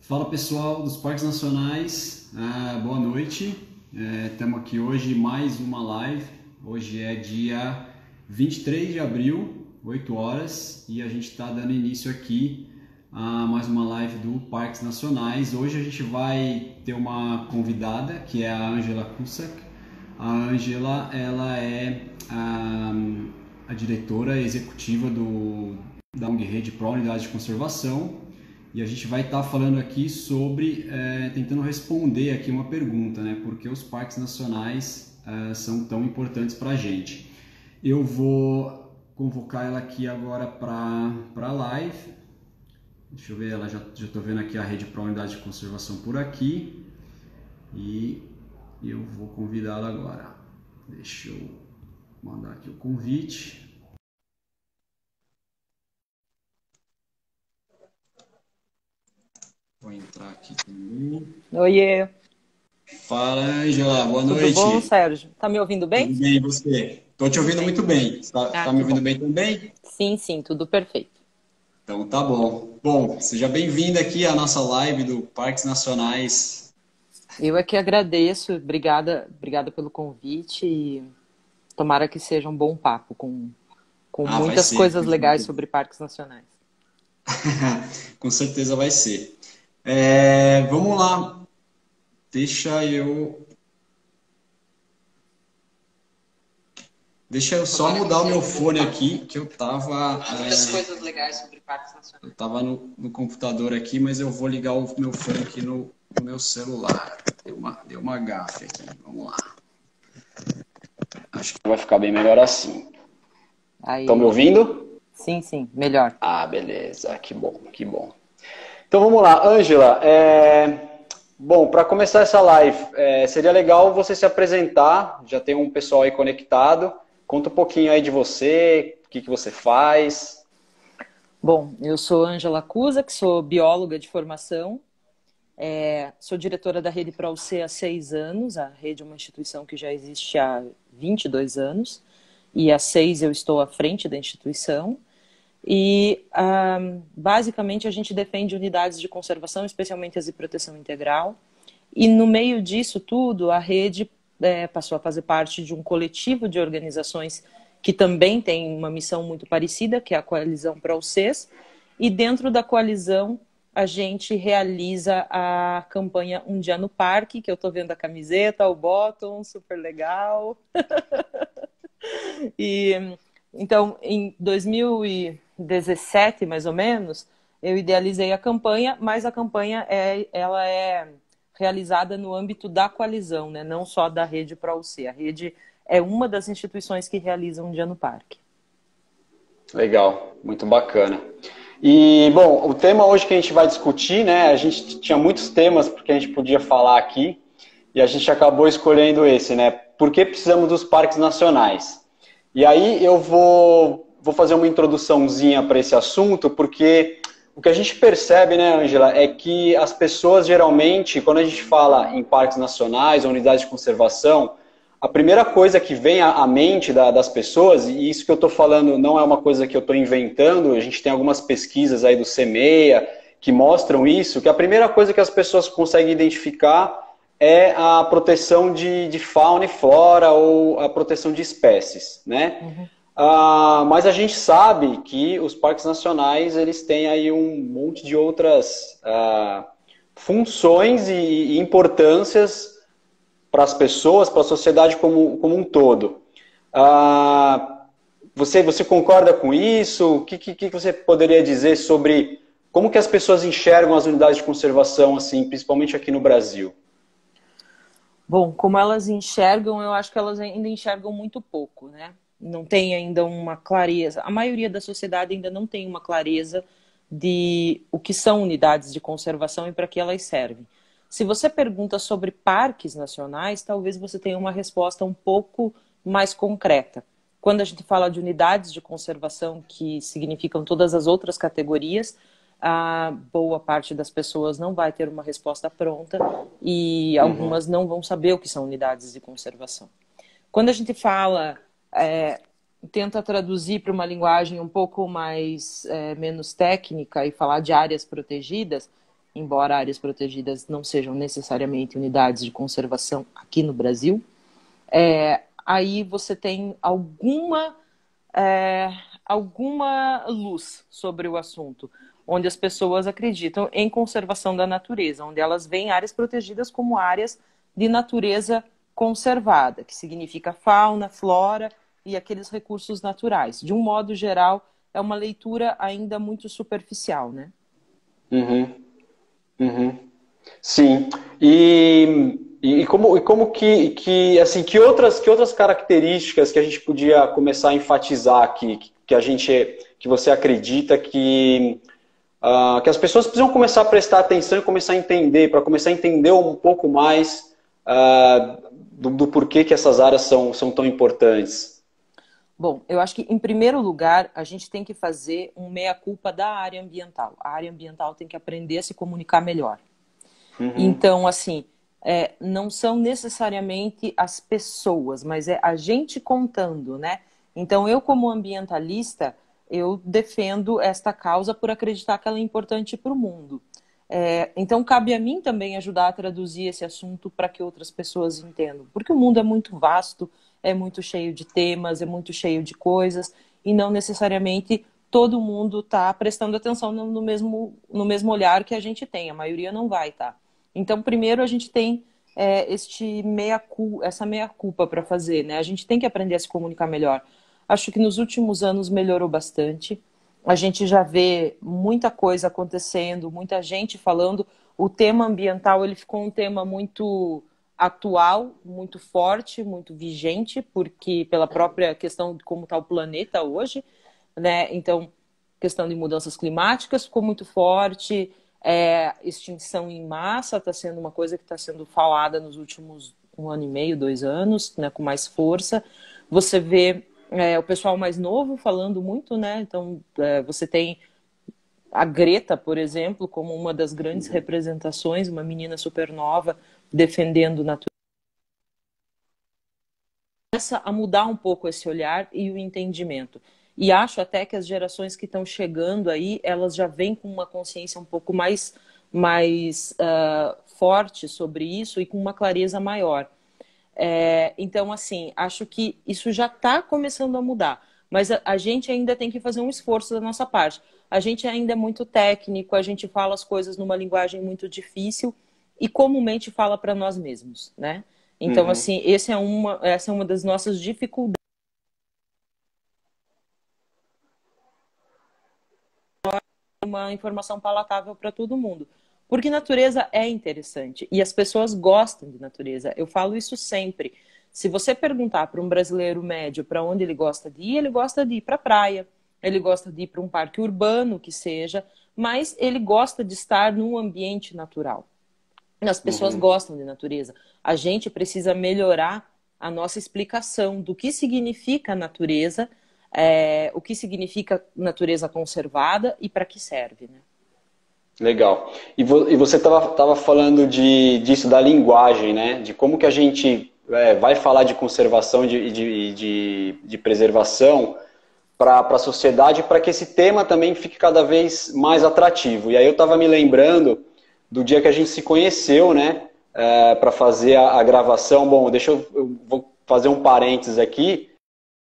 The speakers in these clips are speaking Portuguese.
Fala pessoal dos Parques Nacionais, boa noite. Estamos aqui hoje mais uma live. Hoje é dia 23 de abril, 8 horas, e a gente está dando início aqui a mais uma live do Parques Nacionais. Hoje a gente vai ter uma convidada que é a Angela Cusack. A Angela, ela é a diretora executiva da ONG Rede Pro Unidade de Conservação. E a gente vai estar falando aqui sobre, tentando responder aqui uma pergunta, né? Por que os parques nacionais são tão importantes para a gente? Eu vou convocar ela aqui agora para a live. Deixa eu ver, ela já estou vendo aqui a Rede Pro Unidade de Conservação por aqui. E eu vou convidá-la agora. Deixa eu mandar aqui o convite. Vou entrar aqui também. Oiê. Fala, Angela. Boa Tudo noite. bom, Sérgio? Tá me ouvindo bem? Tudo bem, e você? Estou te ouvindo muito bem. Tá me Que ouvindo bom. bem também? Sim, tudo perfeito. Então tá bom. Bom, seja bem-vinda aqui à nossa live do Parques Nacionais. Eu é que agradeço, obrigada pelo convite e tomara que seja um bom papo com Vai muitas ser. coisas legais sobre parques nacionais. Com certeza vai ser. Vamos lá. Deixa eu só mudar o meu fone aqui, que eu tava, Muitas coisas legais sobre parques nacionais. eu tava no computador aqui, mas eu vou ligar o meu fone aqui no meu celular. Deu uma gafe aqui. Vamos lá. Acho que vai ficar bem melhor assim. Aí, Estão me ouvindo? sim, melhor. Beleza. Que bom, que bom. Então vamos lá, Ângela. Bom, para começar essa live, seria legal você se apresentar. Já tem um pessoal aí conectado. Conta um pouquinho aí de você, o que você faz. Bom, eu sou Angela Cusack, sou bióloga de formação. Sou diretora da Rede Pro-C há 6 anos. A Rede é uma instituição que já existe há 22 anos. E há 6 eu estou à frente da instituição. E, basicamente, a gente defende unidades de conservação, especialmente as de proteção integral. E, no meio disso tudo, a Rede passou a fazer parte de um coletivo de organizações que também tem uma missão muito parecida, que é a Coalizão Pro-Cs. E, dentro da coalizão, a gente realiza a campanha Um Dia no Parque, que eu estou vendo a camiseta, o bottom, super legal. Então, em 2017, mais ou menos, eu idealizei a campanha, mas a campanha ela é realizada no âmbito da coalizão, né? Não só da Rede Pro-C. A Rede é uma das instituições que realizam Um Dia no Parque. Legal, muito bacana. E, bom, o tema hoje que a gente vai discutir, né? A gente tinha muitos temas porque a gente podia falar aqui e a gente acabou escolhendo esse, né? Por que precisamos dos parques nacionais? E aí eu vou fazer uma introduçãozinha para esse assunto, porque o que a gente percebe, né, Ângela, é que as pessoas geralmente, quando a gente fala em parques nacionais ou unidades de conservação, a primeira coisa que vem à mente das pessoas, e isso que eu estou falando não é uma coisa que eu estou inventando, a gente tem algumas pesquisas aí do CEMEA que mostram isso, que a primeira coisa que as pessoas conseguem identificar é a proteção de fauna e flora ou a proteção de espécies, né? Uhum. Mas a gente sabe que os parques nacionais eles têm aí um monte de outras funções e importâncias para as pessoas, para a sociedade como um todo. Você concorda com isso? O que você poderia dizer sobre como que as pessoas enxergam as unidades de conservação, assim, principalmente aqui no Brasil? Bom, como elas enxergam, eu acho que elas ainda enxergam muito pouco, né? Não tem ainda uma clareza. A maioria da sociedade ainda não tem uma clareza de o que são unidades de conservação e para que elas servem. Se você pergunta sobre parques nacionais, talvez você tenha uma resposta um pouco mais concreta. Quando a gente fala de unidades de conservação, que significam todas as outras categorias, a boa parte das pessoas não vai ter uma resposta pronta e algumas não vão saber o que são unidades de conservação. Quando a gente fala, tenta traduzir para uma linguagem um pouco mais menos técnica e falar de áreas protegidas, embora áreas protegidas não sejam necessariamente unidades de conservação aqui no Brasil, aí você tem alguma luz sobre o assunto, onde as pessoas acreditam em conservação da natureza, onde elas veem áreas protegidas como áreas de natureza conservada, que significa fauna, flora e aqueles recursos naturais. De um modo geral, é uma leitura ainda muito superficial, né? Uhum, uhum. Sim. E como assim, que outras características que a gente podia começar a enfatizar aqui, que você acredita que as pessoas precisam começar a prestar atenção e começar a entender, para começar a entender um pouco mais do porquê que essas áreas são tão importantes? Bom, eu acho que, em primeiro lugar, a gente tem que fazer um meia-culpa da área ambiental. A área ambiental tem que aprender a se comunicar melhor. Uhum. Então, assim, não são necessariamente as pessoas, mas é a gente contando, né? Então, eu, como ambientalista, eu defendo esta causa por acreditar que ela é importante para o mundo. Então, cabe a mim também ajudar a traduzir esse assunto para que outras pessoas entendam. Porque o mundo é muito vasto, é muito cheio de temas, é muito cheio de coisas, e não necessariamente todo mundo está prestando atenção no mesmo olhar que a gente tem. A maioria não vai, tá? Então, primeiro a gente tem essa meia-culpa para fazer, né? A gente tem que aprender a se comunicar melhor. Acho que nos últimos anos melhorou bastante. A gente já vê muita coisa acontecendo, muita gente falando. O tema ambiental, ele ficou um tema muito atual, muito forte, muito vigente, porque pela própria questão de como está o planeta hoje, né? Então, questão de mudanças climáticas ficou muito forte. Extinção em massa está sendo uma coisa que está sendo falada nos últimos 1 ano e meio, 2 anos, né, com mais força. Você vê o pessoal mais novo falando muito, né? Então, você tem a Greta, por exemplo, como uma das grandes representações, uma menina super nova defendendo a natureza. Começa a mudar um pouco esse olhar e o entendimento. E acho até que as gerações que estão chegando aí, elas já vêm com uma consciência um pouco mais forte sobre isso e com uma clareza maior. Então, assim, acho que isso já está começando a mudar. Mas a gente ainda tem que fazer um esforço da nossa parte. A gente ainda é muito técnico, a gente fala as coisas numa linguagem muito difícil e comumente fala para nós mesmos, né? Então, assim, essa é uma das nossas dificuldades. Uma informação palatável para todo mundo. Porque natureza é interessante e as pessoas gostam de natureza. Eu falo isso sempre. Se você perguntar para um brasileiro médio para onde ele gosta de ir, ele gosta de ir para a praia, ele gosta de ir para um parque urbano, que seja, mas ele gosta de estar num ambiente natural. As pessoas gostam de natureza. A gente precisa melhorar a nossa explicação do que significa natureza, o que significa natureza conservada e para que serve, né? Legal. E você estava falando disso, da linguagem, né? De como que a gente vai falar de conservação de preservação para a sociedade, para que esse tema também fique cada vez mais atrativo. E aí eu estava me lembrando do dia que a gente se conheceu, né? Para fazer a gravação. Bom, eu vou fazer um parênteses aqui.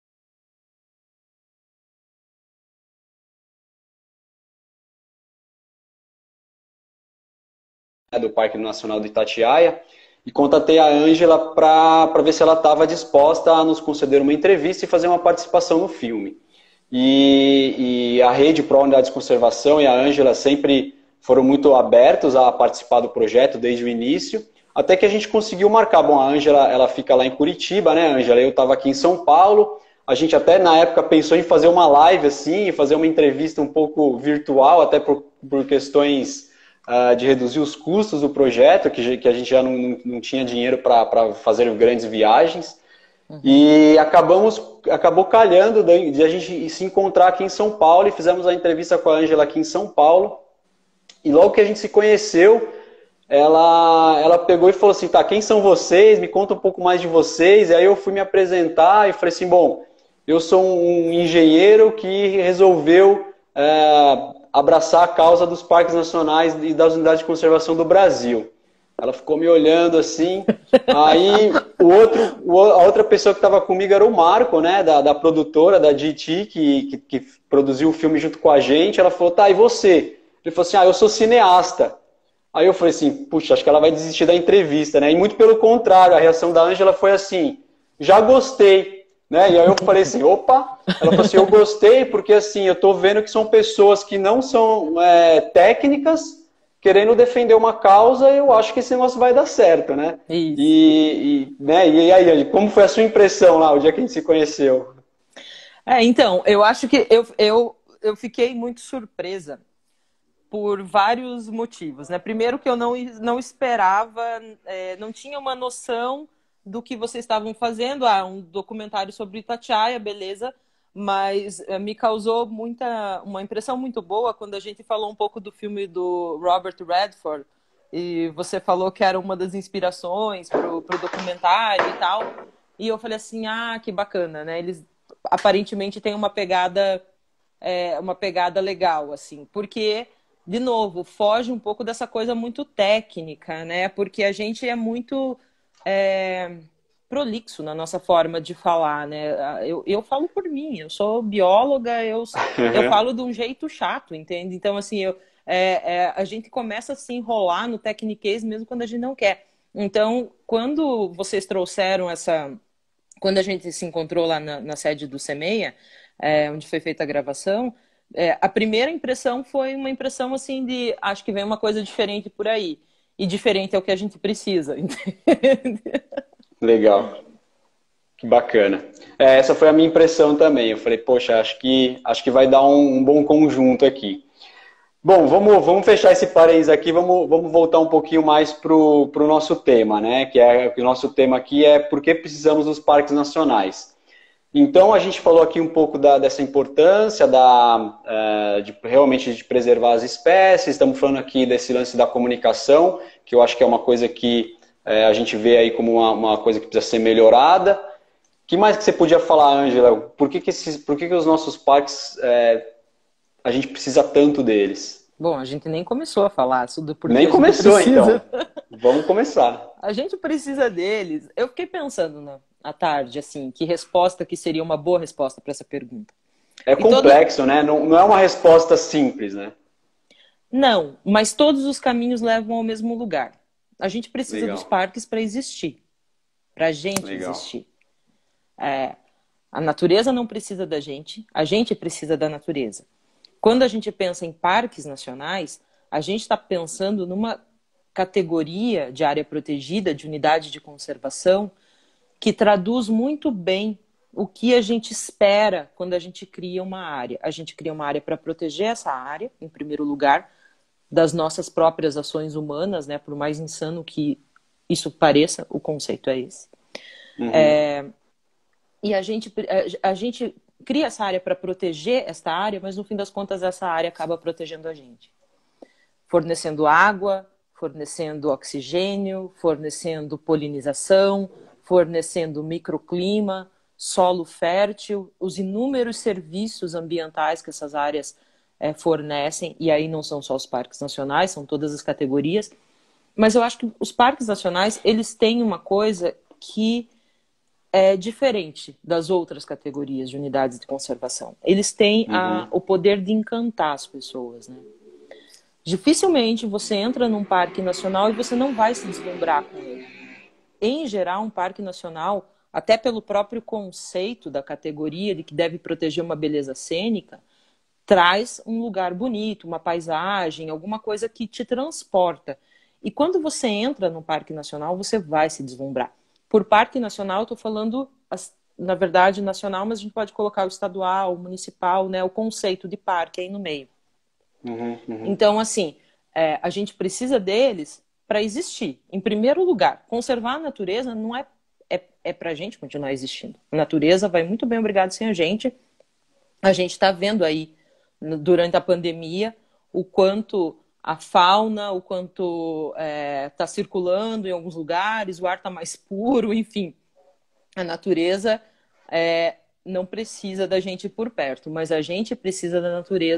Do Parque Nacional do Itatiaia, e contatei a Ângela para ver se ela estava disposta a nos conceder uma entrevista e fazer uma participação no filme. E a Rede Pro Unidades de Conservação e a Ângela sempre foram muito abertos a participar do projeto desde o início, até que a gente conseguiu marcar. Bom, a Ângela, ela fica lá em Curitiba, né, Ângela? Eu estava aqui em São Paulo. A gente até na época pensou em fazer uma live assim, fazer uma entrevista um pouco virtual, até por questões de reduzir os custos do projeto, que a gente já não tinha dinheiro para fazer grandes viagens. E acabou calhando de a gente se encontrar aqui em São Paulo, e fizemos a entrevista com a Ângela aqui em São Paulo. E logo que a gente se conheceu, ela pegou e falou assim: tá, quem são vocês? Me conta um pouco mais de vocês. E aí eu fui me apresentar e falei assim: bom, eu sou um engenheiro que resolveu abraçar a causa dos parques nacionais e das unidades de conservação do Brasil. Ela ficou me olhando assim, aí a outra pessoa que estava comigo era o Marco, né, da produtora, da GT, que produziu o filme junto com a gente. Ela falou, tá, e você? Ele falou assim, eu sou cineasta. Aí eu falei assim, puxa, acho que ela vai desistir da entrevista, né? E muito pelo contrário, a reação da Ângela foi assim, já gostei, né? E aí eu falei assim, opa, ela falou assim, eu gostei porque assim, eu tô vendo que são pessoas que não são técnicas, querendo defender uma causa, eu acho que esse negócio vai dar certo, né? Isso. E aí, como foi a sua impressão lá, o dia que a gente se conheceu? Então, eu acho que eu fiquei muito surpresa por vários motivos, né? Primeiro que eu não esperava, não tinha uma noção do que vocês estavam fazendo. Um documentário sobre Itatiaia, beleza, mas me causou uma impressão muito boa quando a gente falou um pouco do filme do Robert Redford, e você falou que era uma das inspirações pro documentário e tal, e eu falei assim, que bacana, né? Eles aparentemente têm uma pegada legal, assim, porque de novo, foge um pouco dessa coisa muito técnica, né? Porque a gente é muito prolixo na nossa forma de falar, né? Eu falo por mim, eu sou bióloga, eu falo de um jeito chato, entende? Então, assim, a gente começa a se enrolar no tecniquez mesmo quando a gente não quer. Então, quando vocês trouxeram quando a gente se encontrou lá na sede do CEMEIA, onde foi feita a gravação, a primeira impressão foi uma impressão assim de acho que vem uma coisa diferente por aí. E diferente é o que a gente precisa, entende? Legal. Que bacana. Essa foi a minha impressão também. Eu falei, poxa, acho que vai dar um bom conjunto aqui. Bom, vamos fechar esse parênteses aqui, vamos voltar um pouquinho mais pro nosso tema, né? Que o nosso tema aqui é por que precisamos dos parques nacionais. Então, a gente falou aqui um pouco dessa importância realmente de preservar as espécies, estamos falando aqui desse lance da comunicação, que eu acho que é uma coisa que a gente vê aí como uma coisa que precisa ser melhorada. O que mais que você podia falar, Ângela? Por que os nossos parques, a gente precisa tanto deles? Bom, a gente nem começou a falar do porquê. Nem começou, então. Vamos começar. A gente precisa deles. Eu fiquei pensando à tarde, assim, que resposta que seria uma boa resposta para essa pergunta. É complexo, né? Não é uma resposta simples, né? Não, mas todos os caminhos levam ao mesmo lugar. A gente precisa Legal. dos parques para existir, para a gente Legal. existir. A natureza não precisa da gente, a gente precisa da natureza. Quando a gente pensa em parques nacionais, a gente está pensando numa categoria de área protegida, de unidade de conservação, que traduz muito bem o que a gente espera quando a gente cria uma área. A gente cria uma área para proteger essa área, em primeiro lugar, das nossas próprias ações humanas, né? Por mais insano que isso pareça, o conceito é esse. Uhum. E a gente cria essa área para proteger esta área, mas no fim das contas essa área acaba protegendo a gente. Fornecendo água, fornecendo oxigênio, fornecendo polinização, fornecendo microclima, solo fértil, os inúmeros serviços ambientais que essas áreas fornecem, e aí não são só os parques nacionais, são todas as categorias. Mas eu acho que os parques nacionais, eles têm uma coisa que é diferente das outras categorias de unidades de conservação. Eles têm o poder de encantar as pessoas, né? Dificilmente você entra num parque nacional e você não vai se deslumbrar com ele. Em geral, um parque nacional, até pelo próprio conceito da categoria de que deve proteger uma beleza cênica, traz um lugar bonito, uma paisagem, alguma coisa que te transporta. E quando você entra num parque nacional, você vai se deslumbrar. Por parque nacional, eu estou falando, na verdade, nacional, mas a gente pode colocar o estadual, o municipal, né, o conceito de parque aí no meio. Então, assim, a gente precisa deles para existir. Em primeiro lugar, conservar a natureza não é para a gente continuar existindo. A natureza vai muito bem, obrigado, sem a gente. A gente está vendo aí, durante a pandemia, o quanto a fauna, o quanto está circulando em alguns lugares, o ar está mais puro, enfim. A natureza não precisa da gente por perto, mas a gente precisa da natureza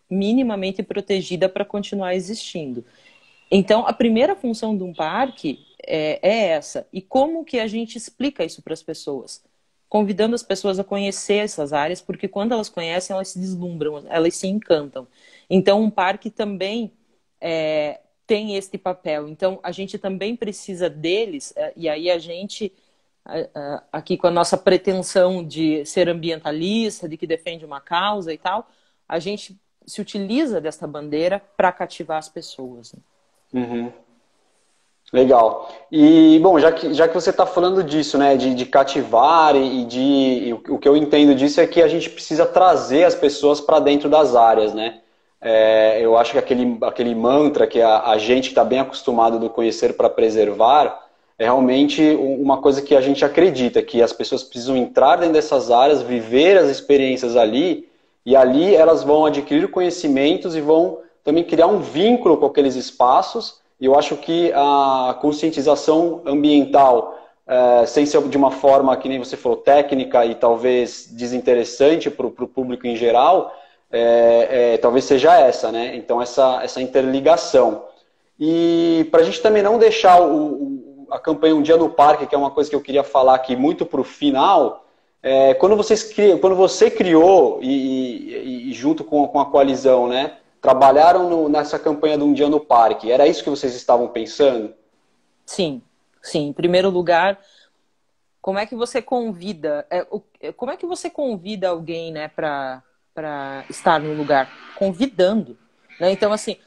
minimamente protegida para continuar existindo. Então, a primeira função de um parque é essa. E como que a gente explica isso para as pessoas? Convidando as pessoas a conhecer essas áreas, porque quando elas conhecem, elas se deslumbram, elas se encantam. Então, um parque também tem este papel. Então, a gente também precisa deles, e aí a gente, aqui com a nossa pretensão de ser ambientalista, de que defende uma causa e tal, a gente se utiliza desta bandeira para cativar as pessoas. Uhum. Legal. E, bom, já que você está falando disso, né, de cativar e o que eu entendo disso é que a gente precisa trazer as pessoas para dentro das áreas, né? Eu acho que aquele mantra que a gente está bem acostumado do conhecer para preservar é realmente uma coisa que a gente acredita, que as pessoas precisam entrar dentro dessas áreas, viver as experiências ali, e ali elas vão adquirir conhecimentos e vão também criar um vínculo com aqueles espaços. E eu acho que a conscientização ambiental, sem ser de uma forma, que nem você falou, técnica e talvez desinteressante para o público em geral, talvez seja essa, né? Então, essa interligação. E para a gente também não deixar a campanha Um Dia no Parque, que é uma coisa que eu queria falar aqui muito para o final, quando você criou e junto com a coalizão, né, trabalharam nessa campanha do Um Dia no Parque, era isso que vocês estavam pensando? Sim, sim. Em primeiro lugar, como é que você convida? Como é que você convida alguém, né, para estar no lugar? Convidando, né? Então, assim,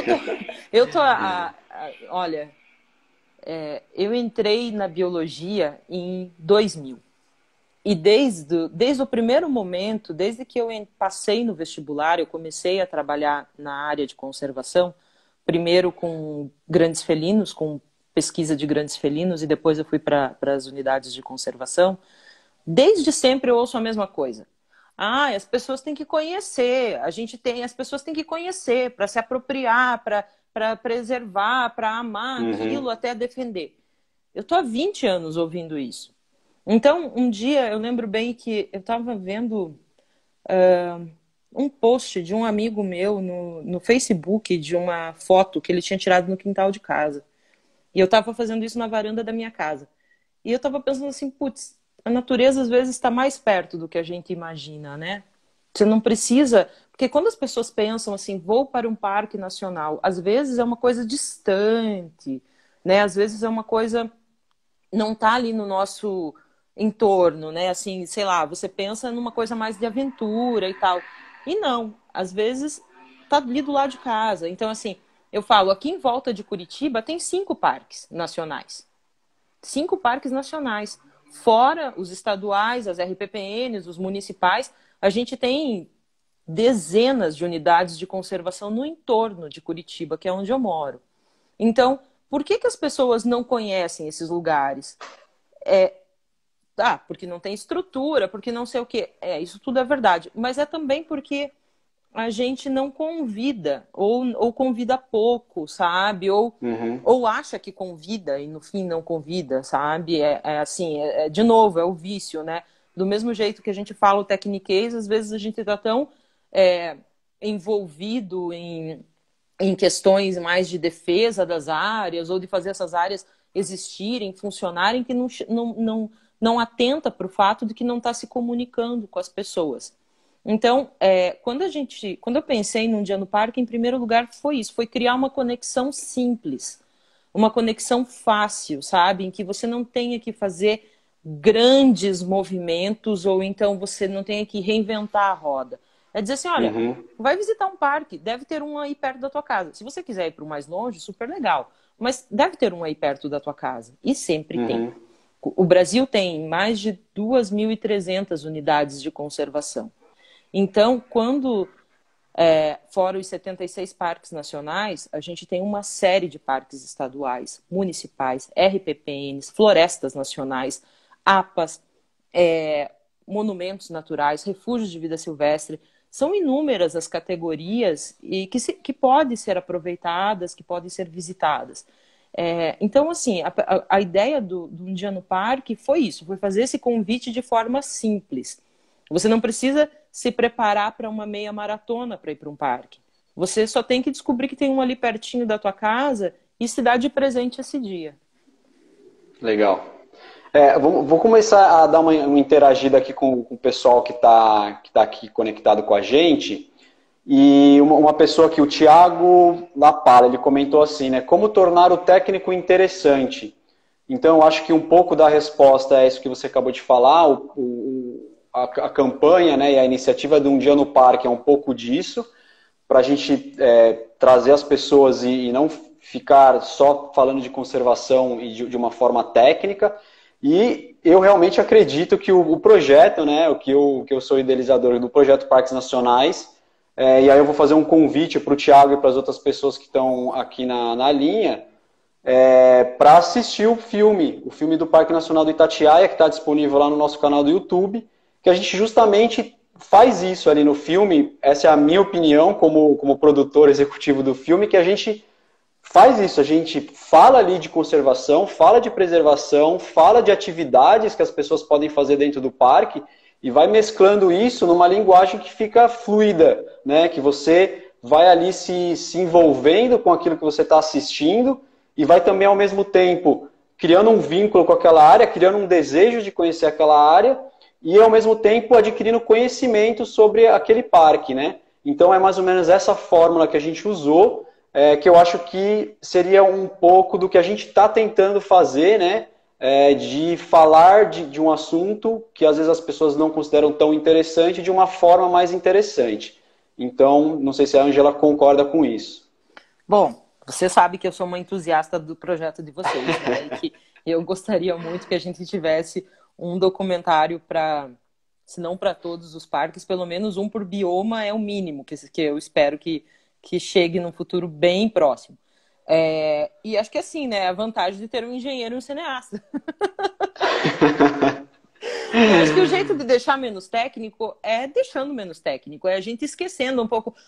olha, eu entrei na biologia em 2000. E desde o primeiro momento, desde que eu passei no vestibular, eu comecei a trabalhar na área de conservação, primeiro com grandes felinos, com pesquisa de grandes felinos, e depois eu fui para as unidades de conservação. Desde sempre eu ouço a mesma coisa. As pessoas têm que conhecer, as pessoas têm que conhecer para se apropriar, para preservar, para amar aquilo, até defender. Eu estou há 20 anos ouvindo isso. Então, um dia, eu lembro bem que eu estava vendo um post de um amigo meu no Facebook de uma foto que ele tinha tirado no quintal de casa. E eu estava fazendo isso na varanda da minha casa. E eu estava pensando assim, putz, a natureza às vezes está mais perto do que a gente imagina, né? Você não precisa... Porque quando as pessoas pensam assim, vou para um parque nacional, às vezes é uma coisa distante, né? Às vezes é uma coisa... não está ali no nosso entorno, né? Assim, sei lá, você pensa numa coisa mais de aventura e tal. E não, às vezes tá ali do lado de casa. Então, assim, eu falo, aqui em volta de Curitiba tem 5 parques nacionais. 5 parques nacionais. Fora os estaduais, as RPPNs, os municipais, a gente tem dezenas de unidades de conservação no entorno de Curitiba, que é onde eu moro. Então, por que as pessoas não conhecem esses lugares? Porque não tem estrutura, porque não sei o quê. Isso tudo é verdade. Mas é também porque a gente não convida, ou convida pouco, sabe? Ou acha que convida e no fim não convida, sabe? Assim, de novo, é o vício, né? Do mesmo jeito que a gente fala o techniquez, às vezes a gente está tão envolvido em questões mais de defesa das áreas ou de fazer essas áreas existirem, funcionarem, que não atenta para o fato de que não está se comunicando com as pessoas. Então, quando eu pensei num Dia no Parque, em primeiro lugar foi isso, foi criar uma conexão simples, uma conexão fácil, sabe? Em que você não tenha que fazer grandes movimentos ou então você não tenha que reinventar a roda. É dizer assim, olha, vai visitar um parque, deve ter um aí perto da tua casa. Se você quiser ir para o mais longe, super legal. Mas deve ter um aí perto da tua casa. E sempre tem. O Brasil tem mais de 2.300 unidades de conservação. Então, fora os 76 parques nacionais, a gente tem uma série de parques estaduais, municipais, RPPNs, florestas nacionais, APAs, monumentos naturais, refúgios de vida silvestre. São inúmeras as categorias e que podem ser aproveitadas, que podem ser visitadas. Então, assim, a ideia do Um Dia no Parque foi isso, foi fazer esse convite de forma simples. Você não precisa se preparar para uma meia maratona para ir para um parque. Você só tem que descobrir que tem um ali pertinho da tua casa e se dar de presente esse dia. Legal. Vou começar a dar uma interagida aqui com o pessoal que tá aqui conectado com a gente. E uma pessoa aqui, o Thiago Lapala, ele comentou assim, né? Como tornar o técnico interessante? Então, eu acho que um pouco da resposta é isso que você acabou de falar. A campanha, né, e a iniciativa de Um Dia no Parque é um pouco disso, para a gente trazer as pessoas e não ficar só falando de conservação e de uma forma técnica. E eu realmente acredito que o projeto, né, que eu sou idealizador do projeto Parques Nacionais, e aí eu vou fazer um convite para o Thiago e para as outras pessoas que estão aqui na linha, para assistir o filme do Parque Nacional do Itatiaia, que está disponível lá no nosso canal do YouTube, que a gente justamente faz isso ali no filme. Essa é a minha opinião como produtor executivo do filme, que a gente faz isso, a gente fala ali de conservação, fala de preservação, fala de atividades que as pessoas podem fazer dentro do parque e vai mesclando isso numa linguagem que fica fluida, né? Que você vai ali se envolvendo com aquilo que você está assistindo e vai também, ao mesmo tempo, criando um vínculo com aquela área, criando um desejo de conhecer aquela área e, ao mesmo tempo, adquirindo conhecimento sobre aquele parque, né? Então, é mais ou menos essa fórmula que a gente usou, que eu acho que seria um pouco do que a gente está tentando fazer, né? De falar de um assunto que às vezes as pessoas não consideram tão interessante de uma forma mais interessante. Então, não sei se a Ângela concorda com isso. Bom, você sabe que eu sou uma entusiasta do projeto de vocês, né? E que eu gostaria muito que a gente tivesse um documentário para, se não para todos os parques, pelo menos um por bioma é o mínimo, que eu espero que chegue num futuro bem próximo. E acho que assim, né? A vantagem de ter um engenheiro e um cineasta. Eu acho que o jeito de deixar menos técnico é deixando menos técnico, é a gente esquecendo um pouco.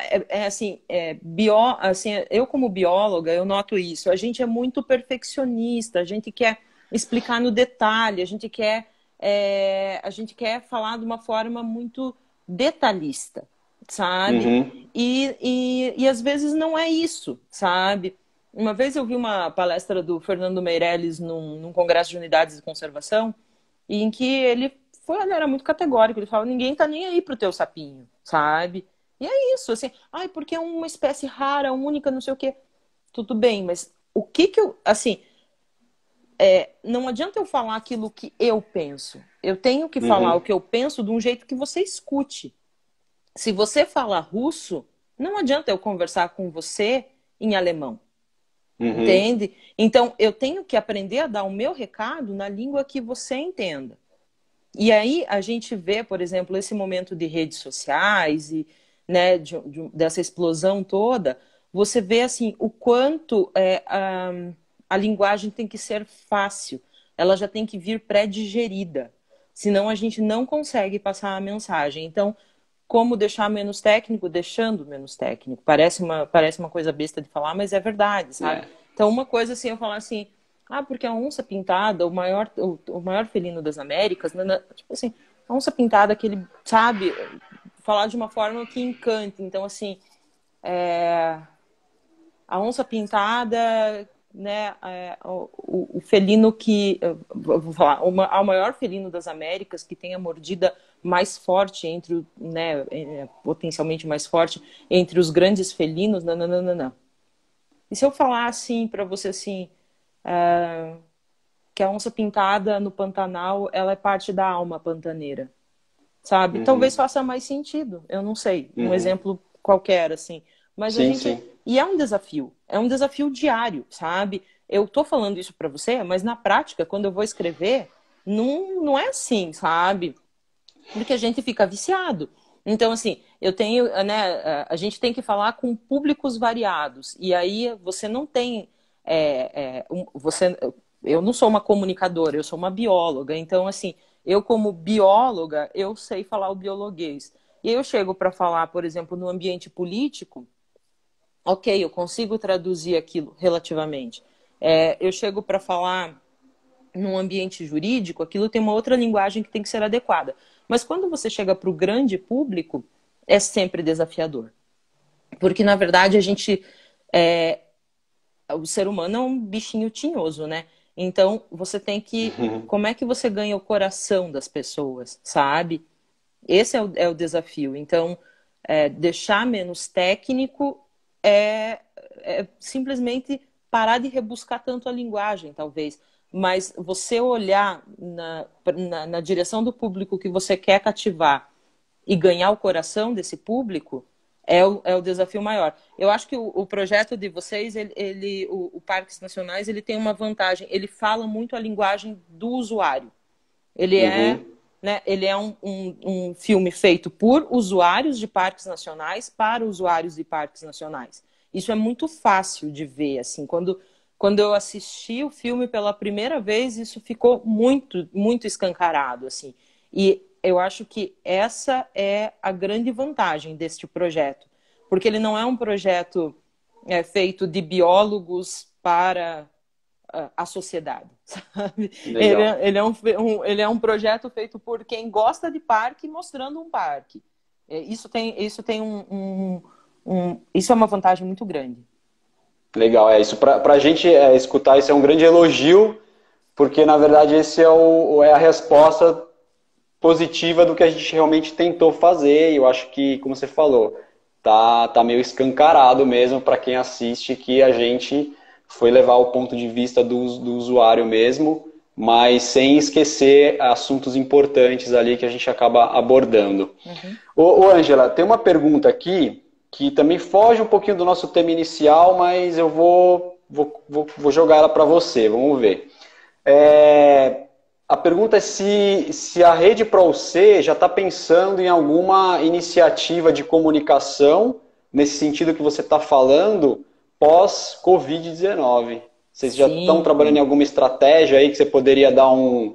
Eu como bióloga, eu noto isso. A gente é muito perfeccionista, a gente quer explicar no detalhe, a gente quer falar de uma forma muito detalhista, sabe? Uhum. E às vezes não é isso, sabe? Uma vez eu vi uma palestra do Fernando Meirelles num congresso de unidades de conservação, em que ele era muito categórico, ele falava, ninguém tá nem aí pro teu sapinho, sabe? E é isso, assim, porque é uma espécie rara, única, não sei o quê. Tudo bem, mas o que eu, assim, não adianta eu falar aquilo que eu penso. Eu tenho que falar o que eu penso de um jeito que você escute. Se você fala russo, não adianta eu conversar com você em alemão. Entende? Então, eu tenho que aprender a dar o meu recado na língua que você entenda. E aí, a gente vê, por exemplo, esse momento de redes sociais e, né, dessa explosão toda, você vê, assim, o quanto a linguagem tem que ser fácil. Ela já tem que vir pré-digerida. Senão, a gente não consegue passar a mensagem. Então, como deixar menos técnico? Deixando menos técnico. Parece uma coisa besta de falar, mas é verdade, sabe? Então, uma coisa assim, eu falar assim, porque a onça pintada, o maior felino das Américas, tipo assim, a onça pintada, aquele, sabe, falar de uma forma que encante. Então, assim, a onça pintada, né, o felino que, vou falar, o maior felino das Américas, que tem a mordida mais forte entre, né, potencialmente mais forte entre os grandes felinos, não. E se eu falar assim para você assim, que a onça pintada no Pantanal, ela é parte da alma pantaneira, sabe? Talvez faça mais sentido, eu não sei, um exemplo qualquer assim, mas sim. E é um desafio diário, sabe? Eu tô falando isso para você, mas na prática, quando eu vou escrever, não é assim, sabe? Porque a gente fica viciado. Então, assim, eu tenho, né, a gente tem que falar com públicos variados. E aí você não tem... eu não sou uma comunicadora, eu sou uma bióloga. Então, assim, eu como bióloga, eu sei falar o biologuês. E aí eu chego para falar, por exemplo, no ambiente político, ok, eu consigo traduzir aquilo relativamente. Eu chego para falar num ambiente jurídico, aquilo tem uma outra linguagem que tem que ser adequada. Mas quando você chega para o grande público, é sempre desafiador. Porque, na verdade, o ser humano é um bichinho tinhoso, né? Então, você tem que... Como é que você ganha o coração das pessoas, sabe? Esse é o desafio. Então, deixar menos técnico é simplesmente parar de rebuscar tanto a linguagem, talvez. Mas você olhar na direção do público que você quer cativar e ganhar o coração desse público é o desafio maior. Eu acho que o projeto de vocês, o Parques Nacionais, ele tem uma vantagem. Ele fala muito a linguagem do usuário. Ele é um filme feito por usuários de parques nacionais para usuários de parques nacionais. Isso é muito fácil de ver, assim. Quando eu assisti o filme pela primeira vez, isso ficou muito, muito escancarado, assim. E eu acho que essa é a grande vantagem deste projeto. Porque ele não é um projeto feito de biólogos para a sociedade, sabe? Ele é um projeto feito por quem gosta de parque, mostrando um parque. Isso é uma vantagem muito grande. Legal, isso para a gente escutar isso é um grande elogio, porque na verdade esse é a resposta positiva do que a gente realmente tentou fazer, e eu acho que, como você falou, tá meio escancarado mesmo para quem assiste que a gente foi levar o ponto de vista do usuário mesmo, mas sem esquecer assuntos importantes ali que a gente acaba abordando. Ô, Ângela, tem uma pergunta aqui que também foge um pouquinho do nosso tema inicial, mas eu vou jogar ela para você, vamos ver. A pergunta é se a Rede Pro-C já está pensando em alguma iniciativa de comunicação, nesse sentido que você está falando, pós-Covid-19. Vocês já estão trabalhando em alguma estratégia aí que você poderia dar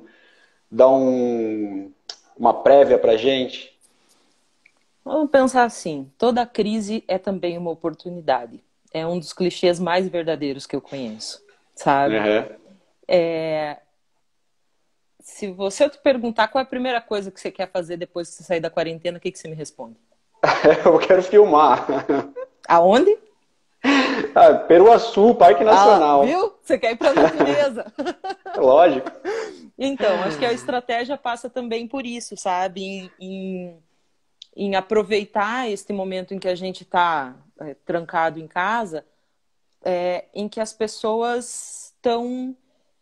uma prévia para a gente? Vamos pensar assim, toda crise é também uma oportunidade. É um dos clichês mais verdadeiros que eu conheço, sabe? Se eu te perguntar qual é a primeira coisa que você quer fazer depois que você sair da quarentena, o que você me responde? Eu quero filmar. Aonde? Peruaçu, Parque Nacional. Viu? Você quer ir para a natureza. Lógico. Então, acho que a estratégia passa também por isso, sabe? Em aproveitar este momento em que a gente está trancado em casa, em que as pessoas estão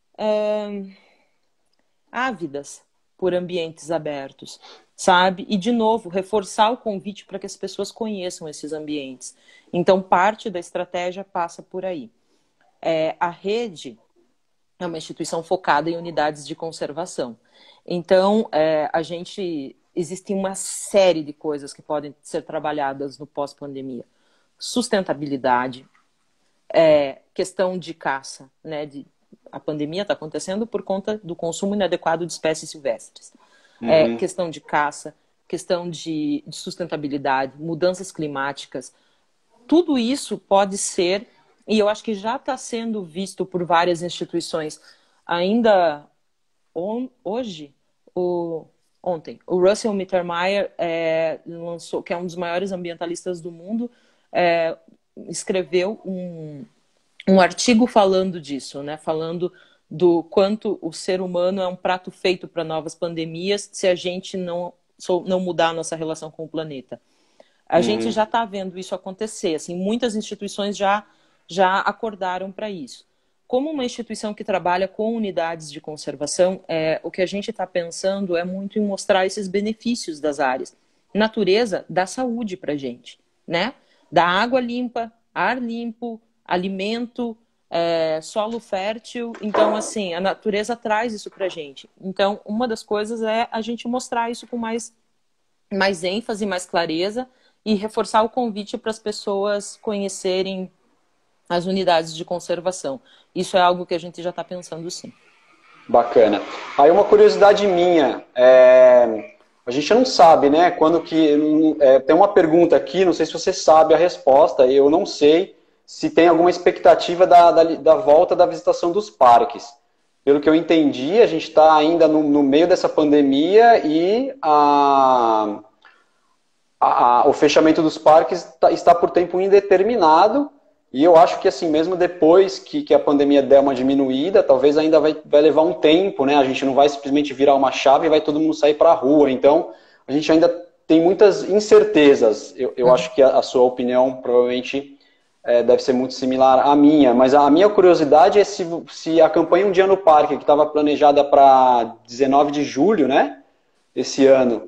ávidas por ambientes abertos, sabe? E, de novo, reforçar o convite para que as pessoas conheçam esses ambientes. Então, parte da estratégia passa por aí. A rede é uma instituição focada em unidades de conservação. Então, existe uma série de coisas que podem ser trabalhadas no pós-pandemia. Sustentabilidade, questão de caça, né? A pandemia está acontecendo por conta do consumo inadequado de espécies silvestres. Questão de caça, questão de sustentabilidade, mudanças climáticas. Tudo isso pode ser, e eu acho que já está sendo visto por várias instituições. Ainda ontem, o Russell Mittermeier lançou, que é um dos maiores ambientalistas do mundo, escreveu um artigo falando disso, né? Falando do quanto o ser humano é um prato feito para novas pandemias se a gente não mudar a nossa relação com o planeta. A gente já está vendo isso acontecer. Assim, muitas instituições já acordaram para isso. Como uma instituição que trabalha com unidades de conservação, o que a gente está pensando é muito em mostrar esses benefícios das áreas. Natureza dá saúde para a gente, né? Dá água limpa, ar limpo, alimento, solo fértil. Então, assim, a natureza traz isso para a gente. Então, uma das coisas é a gente mostrar isso com mais ênfase, mais clareza e reforçar o convite para as pessoas conhecerem as unidades de conservação. Isso é algo que a gente já está pensando, sim. Bacana. Aí uma curiosidade minha, a gente não sabe, né, quando que... tem uma pergunta aqui, não sei se você sabe a resposta, eu não sei se tem alguma expectativa da volta da visitação dos parques. pelo que eu entendi, a gente está ainda no meio dessa pandemia e o fechamento dos parques está por tempo indeterminado. E eu acho que, assim, mesmo depois que a pandemia der uma diminuída, talvez ainda vai levar um tempo, né? A gente não vai simplesmente virar uma chave e vai todo mundo sair para a rua. Então, a gente ainda tem muitas incertezas. Eu acho que a sua opinião provavelmente deve ser muito similar à minha. Mas a minha curiosidade é se a campanha Um Dia no Parque, que estava planejada para 19 de julho, né? Esse ano,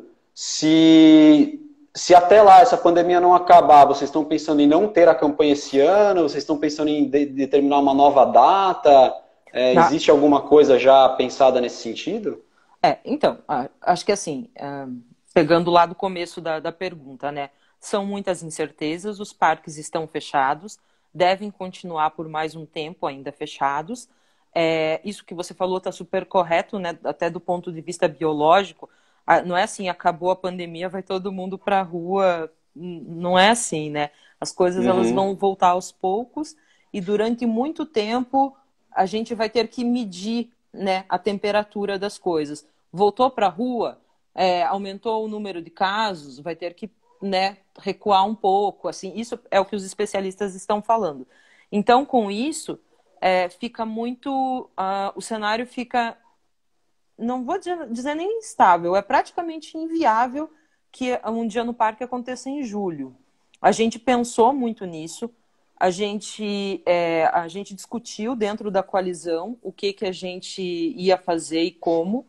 se até lá essa pandemia não acabar, vocês estão pensando em não ter a campanha esse ano? Vocês estão pensando em determinar uma nova data? Existe alguma coisa já pensada nesse sentido? Então, acho que assim, pegando lá do começo da pergunta, né? São muitas incertezas, os parques estão fechados, devem continuar por mais um tempo ainda fechados. Isso que você falou está super correto, né? Até do ponto de vista biológico. Não é assim, acabou a pandemia, vai todo mundo para a rua. Não é assim, né? As coisas elas vão voltar aos poucos e durante muito tempo a gente vai ter que medir, né, a temperatura das coisas. Voltou para a rua, aumentou o número de casos, vai ter que, né, recuar um pouco. Assim, isso é o que os especialistas estão falando. Então, com isso, fica muito... o cenário fica... Não vou dizer nem instável, é praticamente inviável que Um Dia no Parque aconteça em julho. A gente pensou muito nisso, a gente discutiu dentro da coalizão o que a gente ia fazer e como.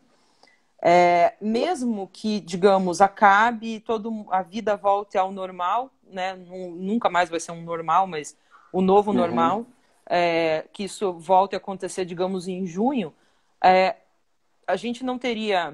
Mesmo que, digamos, acabe, a vida volte ao normal, né? Nunca mais vai ser um normal, mas o novo normal, que isso volte a acontecer, digamos, em junho, a gente não teria...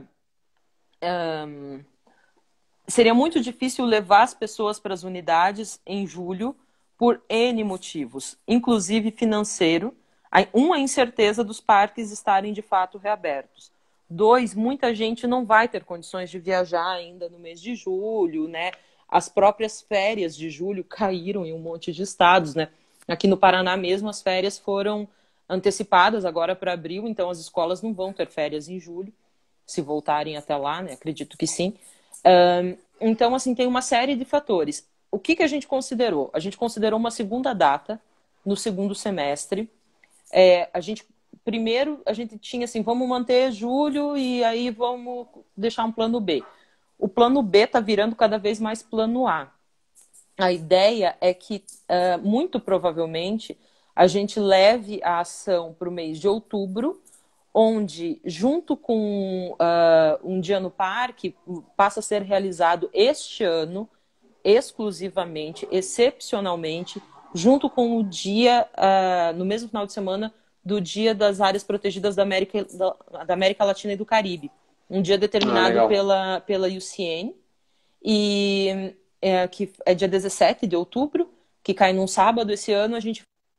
seria muito difícil levar as pessoas para as unidades em julho por N motivos, inclusive financeiro. A incerteza dos parques estarem de fato reabertos. 2, muita gente não vai ter condições de viajar ainda no mês de julho, né? As próprias férias de julho caíram em um monte de estados, né? Aqui no Paraná mesmo as férias foram antecipadas agora para abril, então as escolas não vão ter férias em julho, se voltarem até lá, né? Acredito que sim. Então, assim, tem uma série de fatores. O que a gente considerou? A gente considerou uma segunda data no segundo semestre. Primeiro, a gente tinha assim, vamos manter julho e aí vamos deixar um plano B. O plano B está virando cada vez mais plano A. A ideia é que, muito provavelmente, a gente leve a ação para o mês de outubro, onde, junto com Um Dia no Parque, passa a ser realizado este ano, exclusivamente, excepcionalmente, junto com o dia, no mesmo final de semana, do Dia das Áreas Protegidas da América Latina e do Caribe. Um dia determinado pela UCN, e que é dia 17 de outubro, que cai num sábado. Esse ano a gente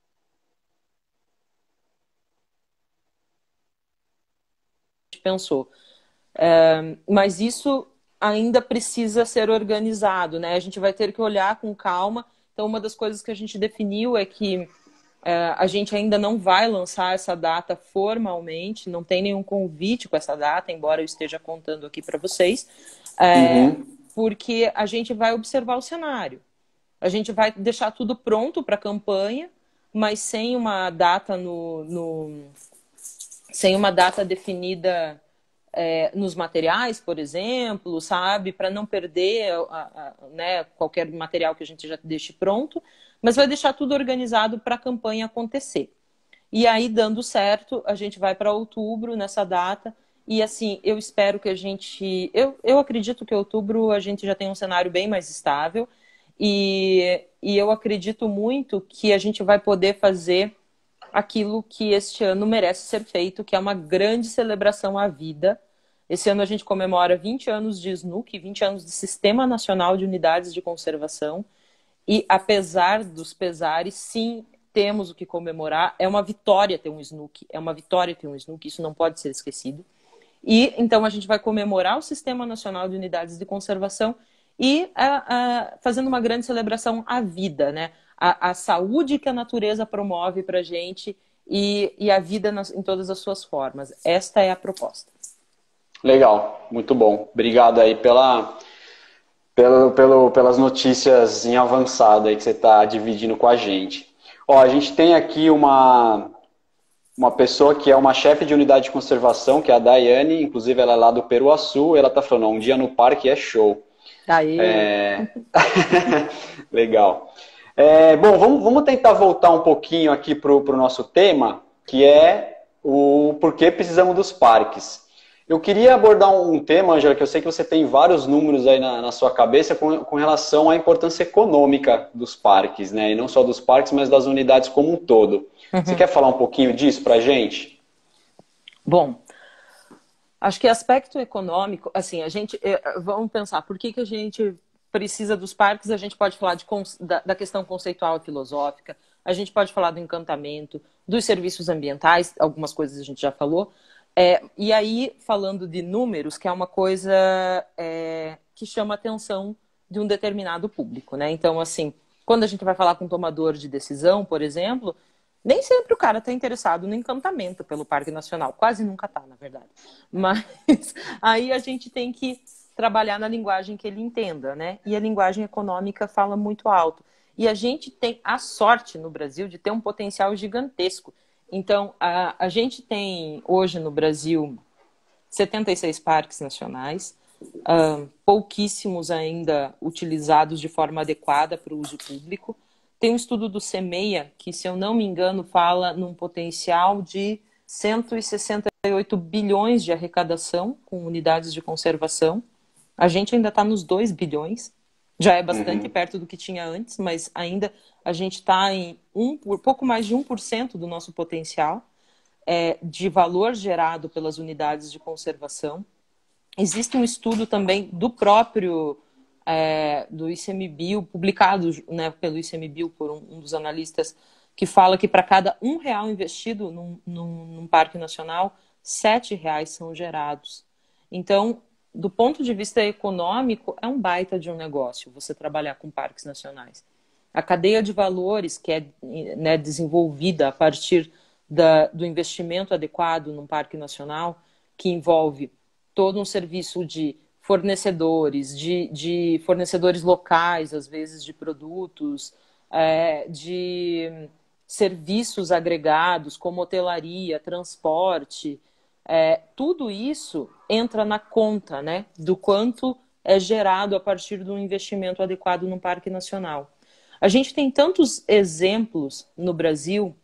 pensou. Mas isso ainda precisa ser organizado, né? A gente vai ter que olhar com calma. Então, uma das coisas que a gente definiu é que a gente ainda não vai lançar essa data formalmente, não tem nenhum convite com essa data, embora eu esteja contando aqui para vocês, porque a gente vai observar o cenário. A gente vai deixar tudo pronto para a campanha, mas sem uma data sem uma data definida nos materiais, por exemplo, sabe? Para não perder né, qualquer material que a gente já deixe pronto, mas vai deixar tudo organizado para a campanha acontecer. E aí, dando certo, a gente vai para outubro nessa data. E assim, eu espero que a gente... Eu acredito que em outubro a gente já tem um cenário bem mais estável. E eu acredito muito que a gente vai poder fazer aquilo que este ano merece ser feito, que é uma grande celebração à vida. Esse ano a gente comemora 20 anos de SNUC, 20 anos de Sistema Nacional de Unidades de Conservação. E apesar dos pesares, sim, temos o que comemorar. É uma vitória ter um SNUC, isso não pode ser esquecido. E então a gente vai comemorar o Sistema Nacional de Unidades de Conservação e fazendo uma grande celebração à vida, né? A saúde que a natureza promove para a gente e a vida em todas as suas formas. Esta é a proposta. Legal, muito bom. Obrigado aí pelas notícias em avançado aí que você está dividindo com a gente. Ó, a gente tem aqui uma pessoa que é uma chefe de unidade de conservação, que é a Daiane, inclusive ela é lá do Peruaçu, ela está falando, um dia no parque é show. Aí. Legal. Bom, vamos tentar voltar um pouquinho aqui para o nosso tema, que é o porquê precisamos dos parques. Eu queria abordar um tema, Ângela, que eu sei que você tem vários números aí na sua cabeça com relação à importância econômica dos parques, né? E não só dos parques, mas das unidades como um todo. Você quer falar um pouquinho disso para a gente? Bom, acho que aspecto econômico, assim, vamos pensar, por que a gente precisa dos parques? A gente pode falar da questão conceitual e filosófica, a gente pode falar do encantamento, dos serviços ambientais, algumas coisas a gente já falou. E aí, falando de números, que é uma coisa que chama a atenção de um determinado público, né? Então, assim, quando a gente vai falar com um tomador de decisão, por exemplo, nem sempre o cara está interessado no encantamento pelo Parque Nacional. Quase nunca está, na verdade. Mas aí a gente tem que trabalhar na linguagem que ele entenda, né? E a linguagem econômica fala muito alto. E a gente tem a sorte no Brasil de ter um potencial gigantesco. Então, a gente tem hoje no Brasil 76 parques nacionais, pouquíssimos ainda utilizados de forma adequada para o uso público. Tem um estudo do CEMEIA, que, se eu não me engano, fala num potencial de 168 bilhões de arrecadação com unidades de conservação. A gente ainda está nos 2 bilhões, já é bastante perto do que tinha antes, mas ainda a gente está em pouco mais de 1% do nosso potencial de valor gerado pelas unidades de conservação. Existe um estudo também do próprio do ICMBio, publicado, né, pelo ICMBio por um dos analistas, que fala que para cada R$1 investido num parque nacional, R$7 são gerados. Então, do ponto de vista econômico, é um baita de um negócio você trabalhar com parques nacionais. A cadeia de valores que é, né, desenvolvida a partir do investimento adequado num parque nacional, que envolve todo um serviço de fornecedores, de fornecedores locais, às vezes de produtos, de serviços agregados, como hotelaria, transporte, tudo isso entra na conta, né, do quanto é gerado a partir do investimento adequado num parque nacional. A gente tem tantos exemplos no Brasil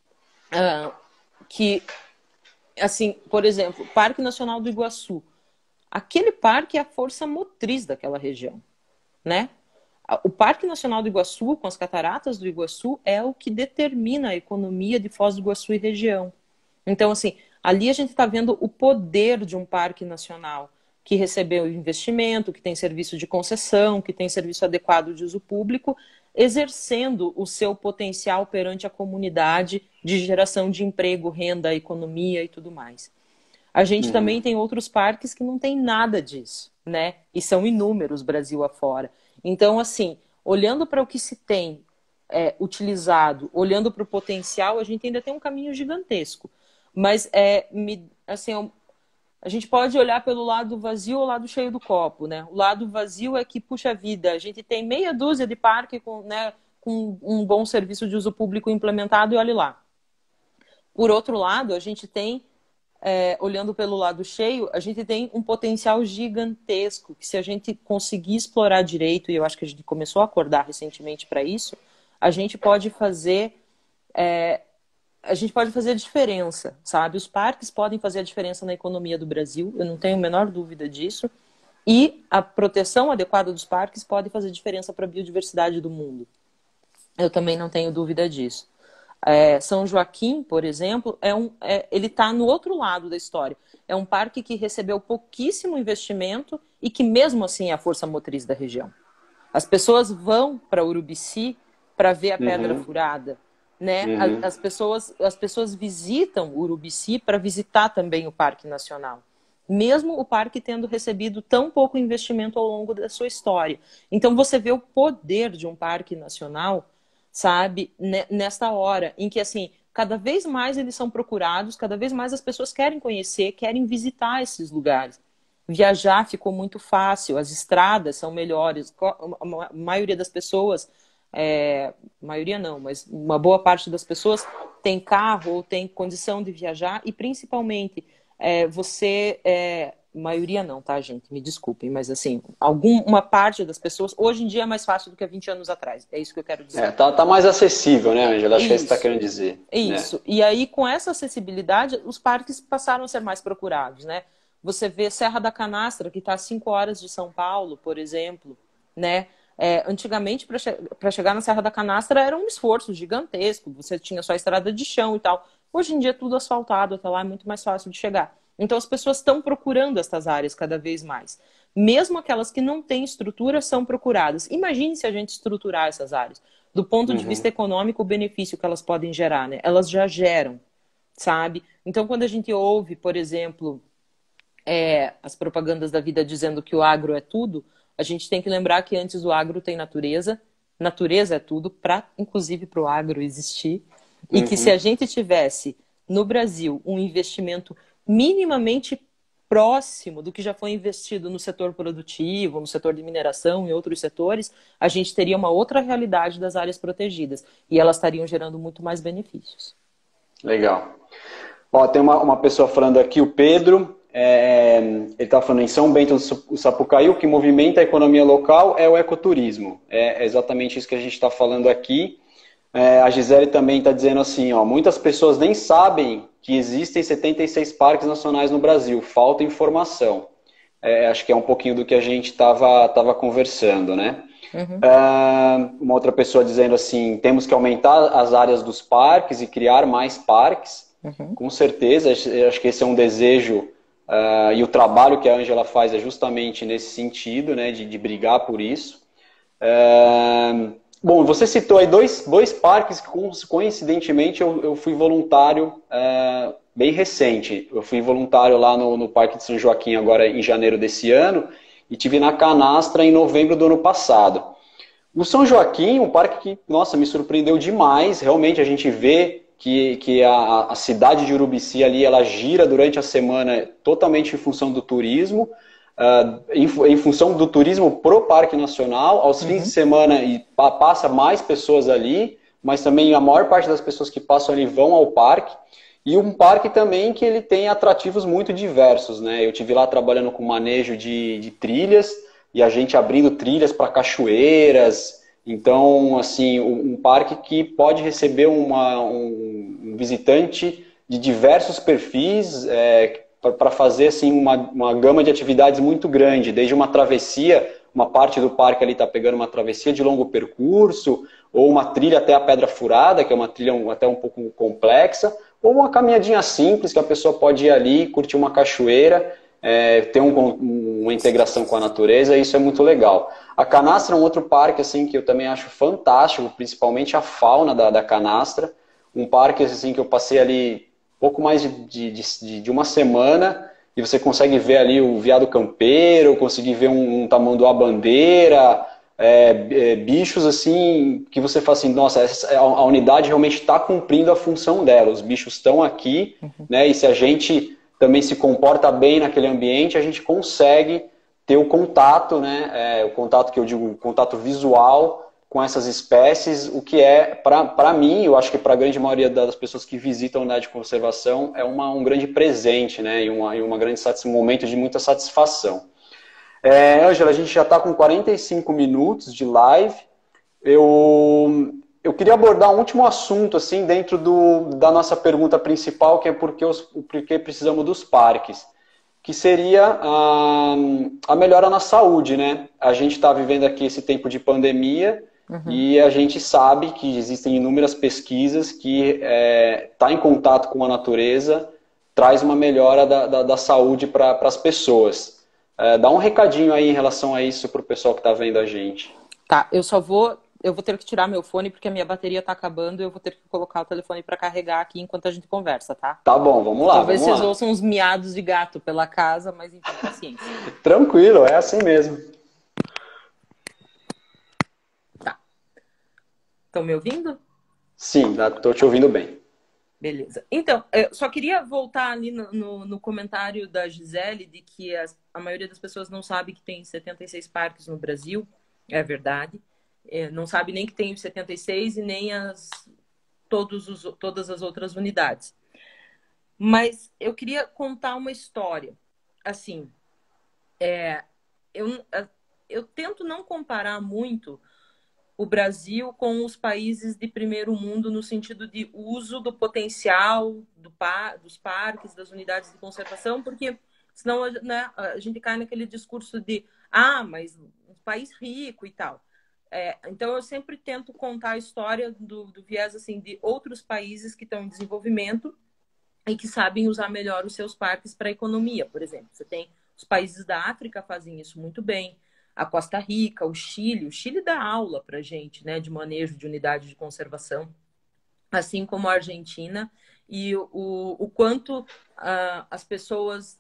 que, assim, por exemplo, Parque Nacional do Iguaçu. Aquele parque é a força motriz daquela região, né? O Parque Nacional do Iguaçu, com as cataratas do Iguaçu, é o que determina a economia de Foz do Iguaçu e região. Então, assim, ali a gente está vendo o poder de um parque nacional que recebeu investimento, que tem serviço de concessão, que tem serviço adequado de uso público, exercendo o seu potencial perante a comunidade de geração de emprego, renda, economia e tudo mais. A gente também tem outros parques que não tem nada disso, né? E são inúmeros Brasil afora. Então, assim, olhando para o que se tem utilizado, olhando para o potencial, a gente ainda tem um caminho gigantesco. Mas, assim, a gente pode olhar pelo lado vazio ou lado cheio do copo, né? O lado vazio é que, puxa vida, a gente tem meia dúzia de parque com um bom serviço de uso público implementado e olha lá. Por outro lado, a gente tem, olhando pelo lado cheio, a gente tem um potencial gigantesco que, se a gente conseguir explorar direito, e eu acho que a gente começou a acordar recentemente para isso, a gente pode fazer diferença, sabe? Os parques podem fazer a diferença na economia do Brasil, eu não tenho a menor dúvida disso. E a proteção adequada dos parques pode fazer diferença para a biodiversidade do mundo. Eu também não tenho dúvida disso. São Joaquim, por exemplo, ele está no outro lado da história. É um parque que recebeu pouquíssimo investimento e que, mesmo assim, é a força motriz da região. As pessoas vão para Urubici para ver a Pedra Furada, né? As pessoas visitam Urubici para visitar também o Parque Nacional, mesmo o parque tendo recebido tão pouco investimento ao longo da sua história. Então, você vê o poder de um parque nacional, sabe, nesta hora, em que, assim, cada vez mais eles são procurados, cada vez mais as pessoas querem conhecer, querem visitar esses lugares. Viajar ficou muito fácil, as estradas são melhores, a maioria das pessoas, maioria não, mas uma boa parte das pessoas tem carro ou tem condição de viajar e principalmente maioria não, tá, gente? Me desculpem, mas assim, uma parte das pessoas, hoje em dia é mais fácil do que há 20 anos atrás. É isso que eu quero dizer. Tá mais acessível, né, Ângela? Acho que é isso que você está querendo dizer. Isso. Né? E aí, com essa acessibilidade, os parques passaram a ser mais procurados, né? Você vê Serra da Canastra, que está a 5 horas de São Paulo, por exemplo, né? Antigamente, para chegar na Serra da Canastra, era um esforço gigantesco. Você tinha só estrada de chão e tal. Hoje em dia, tudo asfaltado, até lá é muito mais fácil de chegar. Então, as pessoas estão procurando essas áreas cada vez mais. Mesmo aquelas que não têm estrutura são procuradas. Imagine se a gente estruturar essas áreas. Do ponto de vista econômico, o benefício que elas podem gerar, né? Elas já geram, sabe? Então, quando a gente ouve, por exemplo, as propagandas da vida dizendo que o agro é tudo, a gente tem que lembrar que antes do agro tem natureza. Natureza é tudo, inclusive para o agro existir. E que se a gente tivesse, no Brasil, um investimento minimamente próximo do que já foi investido no setor produtivo, no setor de mineração e outros setores, a gente teria uma outra realidade das áreas protegidas e elas estariam gerando muito mais benefícios. Legal. Ó, tem uma pessoa falando aqui, o Pedro, ele está falando em São Bento do Sapucaí, o que movimenta a economia local é o ecoturismo. É exatamente isso que a gente está falando aqui. A Gisele também está dizendo assim, ó, muitas pessoas nem sabem que existem 76 parques nacionais no Brasil, falta informação. Acho que é um pouquinho do que a gente estava conversando, né? Uma outra pessoa dizendo assim, temos que aumentar as áreas dos parques e criar mais parques. Com certeza, acho que esse é um desejo, e o trabalho que a Ângela faz é justamente nesse sentido, né, de brigar por isso. Bom, você citou aí dois parques que, coincidentemente, eu fui voluntário bem recente. Eu fui voluntário lá no Parque de São Joaquim, agora em janeiro desse ano, e tive na Canastra em novembro do ano passado. O São Joaquim, um parque que, nossa, me surpreendeu demais. Realmente a gente vê que a cidade de Urubici ali, ela gira durante a semana totalmente em função do turismo. Em função do turismo pro Parque Nacional, aos fins de semana passa mais pessoas ali, mas também a maior parte das pessoas que passam ali vão ao parque, e um parque também que ele tem atrativos muito diversos, né? Eu tive lá trabalhando com manejo de trilhas, e a gente abrindo trilhas para cachoeiras, então, assim, um parque que pode receber um visitante de diversos perfis, para fazer assim, uma gama de atividades muito grande, desde uma travessia, uma parte do parque ali está pegando uma travessia de longo percurso, ou uma trilha até a Pedra Furada, que é uma trilha até um pouco complexa, ou uma caminhadinha simples, que a pessoa pode ir ali, curtir uma cachoeira, ter uma integração com a natureza, e isso é muito legal. A Canastra é um outro parque assim, que eu também acho fantástico, principalmente a fauna da Canastra, um parque assim, que eu passei ali pouco mais de uma semana, e você consegue ver ali o veado campeiro, conseguir ver um tamanduá-bandeira, bichos assim, que você fala assim, nossa, a unidade realmente está cumprindo a função dela, os bichos estão aqui, né, e se a gente também se comporta bem naquele ambiente, a gente consegue ter o contato, né, o contato que eu digo, o contato visual com essas espécies, o que para mim, eu acho que para a grande maioria das pessoas que visitam a unidade de conservação, é um grande presente, né, e um momento de muita satisfação. Ângela, a gente já está com 45 minutos de live. Eu queria abordar um último assunto, assim, dentro da nossa pergunta principal, que é por que precisamos dos parques, que seria a melhora na saúde, né? A gente está vivendo aqui esse tempo de pandemia, e a gente sabe que existem inúmeras pesquisas que estar em contato com a natureza traz uma melhora da saúde para as pessoas. Dá um recadinho aí em relação a isso para o pessoal que está vendo a gente. Tá, eu vou ter que tirar meu fone porque a minha bateria está acabando e eu vou ter que colocar o telefone para carregar aqui enquanto a gente conversa, tá? Tá bom, vamos lá. Talvez vocês ouçam uns miados de gato pela casa, mas enfim, paciência. Tranquilo, é assim mesmo. Tá. Estão me ouvindo? Sim, estou te ouvindo bem. Beleza. Então, eu só queria voltar ali no comentário da Gisele de que a maioria das pessoas não sabe que tem 76 parques no Brasil. É verdade. Não sabe nem que tem os 76 e nem todas as outras unidades. Mas eu queria contar uma história. Assim, eu, eu tento não comparar muito o Brasil com os países de primeiro mundo no sentido de uso do potencial dos parques, das unidades de conservação, porque senão, né, a gente cai naquele discurso de mas um país rico e tal. Então eu sempre tento contar a história do viés assim de outros países que estão em desenvolvimento e que sabem usar melhor os seus parques para a economia, por exemplo. Você tem os países da África fazem isso muito bem, a Costa Rica, o Chile dá aula para a gente, né, de manejo de unidade de conservação, assim como a Argentina, e o quanto as pessoas,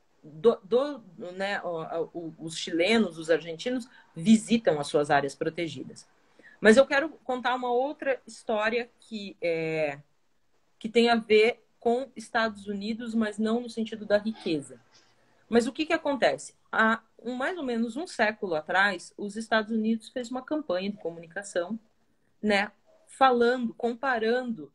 né, os chilenos, os argentinos, visitam as suas áreas protegidas. Mas eu quero contar uma outra história que tem a ver com Estados Unidos, mas não no sentido da riqueza. Mas o que acontece? Há mais ou menos um século atrás, os Estados Unidos fez uma campanha de comunicação, né, comparando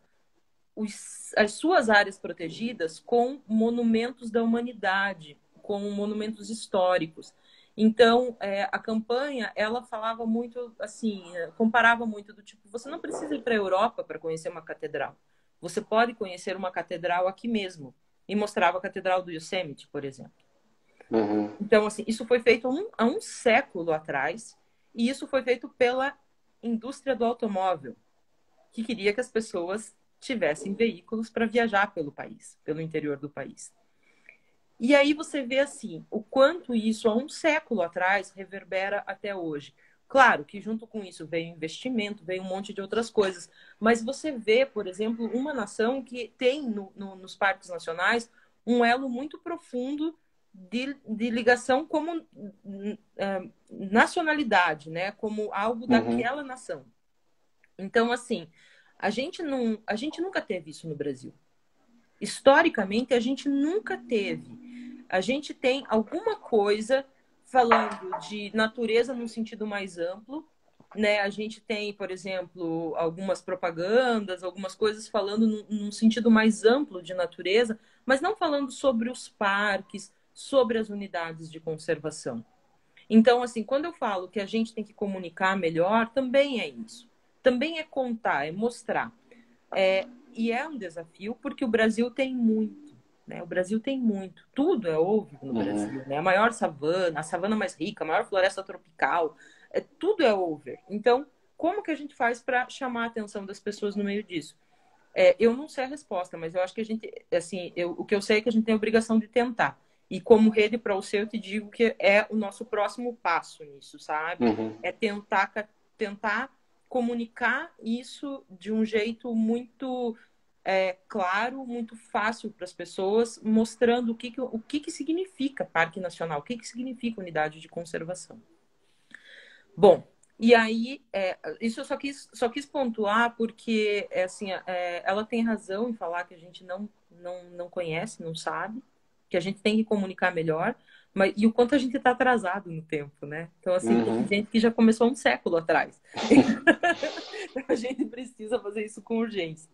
as suas áreas protegidas com monumentos da humanidade, com monumentos históricos. Então, a campanha, ela falava muito, assim, comparava muito do tipo, você não precisa ir para a Europa para conhecer uma catedral. Você pode conhecer uma catedral aqui mesmo. E mostrava a Catedral do Yosemite, por exemplo. Uhum. Então, assim, isso foi feito há um século atrás, e isso foi feito pela indústria do automóvel, que queria que as pessoas tivessem veículos para viajar pelo país, pelo interior do país. E aí você vê, assim, o quanto isso, há um século atrás, reverbera até hoje. Claro que junto com isso veio investimento, veio um monte de outras coisas, mas você vê, por exemplo, uma nação que tem nos parques nacionais um elo muito profundo de ligação como nacionalidade, né? Como algo daquela nação. Então, assim, a gente nunca teve isso no Brasil. Historicamente, a gente nunca teve. A gente tem alguma coisa falando de natureza num sentido mais amplo, né? A gente tem, por exemplo, algumas propagandas, algumas coisas falando num sentido mais amplo de natureza, mas não falando sobre os parques, sobre as unidades de conservação. Então, assim, quando eu falo que a gente tem que comunicar melhor, também é isso. Também é contar, é mostrar. E é um desafio porque o Brasil tem muito, né? O Brasil tem muito. Tudo é over no Brasil, né? A maior savana, a savana mais rica, a maior floresta tropical, tudo é over. Então, como que a gente faz para chamar a atenção das pessoas no meio disso? Eu não sei a resposta, mas eu acho que a gente, assim, o que eu sei é que a gente tem a obrigação de tentar. E como Rede para o Seu, eu te digo que é o nosso próximo passo nisso, sabe? É tentar comunicar isso de um jeito muito claro, muito fácil para as pessoas, mostrando o que significa Parque Nacional, o que significa unidade de conservação. Bom, e aí, isso eu só quis pontuar porque assim, ela tem razão em falar que a gente não conhece, não sabe, que a gente tem que comunicar melhor, e o quanto a gente está atrasado no tempo, né? Então, assim, tem gente que já começou um século atrás. Então, a gente precisa fazer isso com urgência.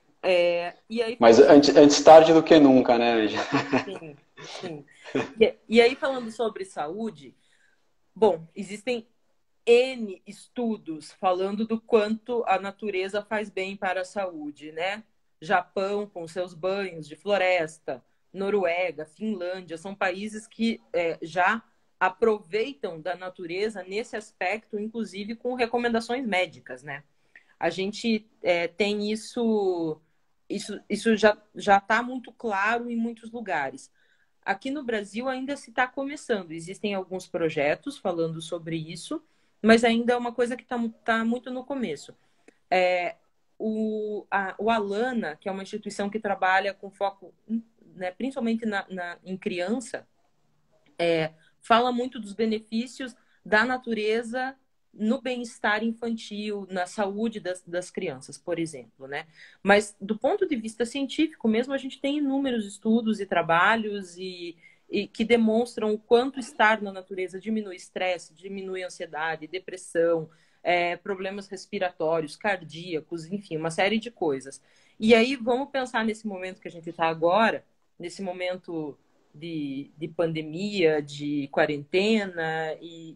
E aí, mas antes tarde do que nunca, né, Anja? Sim, sim. E aí, falando sobre saúde, bom, existem N estudos falando do quanto a natureza faz bem para a saúde, né? Japão com seus banhos de floresta, Noruega, Finlândia, são países que já aproveitam da natureza nesse aspecto, inclusive com recomendações médicas, né? A gente tem isso já está muito claro em muitos lugares. Aqui no Brasil ainda se está começando, existem alguns projetos falando sobre isso, mas ainda é uma coisa que tá muito no começo. O Alana, que é uma instituição que trabalha com foco, né, principalmente em criança, fala muito dos benefícios da natureza no bem-estar infantil, na saúde das crianças, por exemplo, né? Mas do ponto de vista científico mesmo, a gente tem inúmeros estudos e trabalhos e que demonstram o quanto estar na natureza diminui estresse, diminui ansiedade, depressão, problemas respiratórios, cardíacos, enfim, uma série de coisas. E aí vamos pensar nesse momento que a gente está agora, nesse momento de pandemia, de quarentena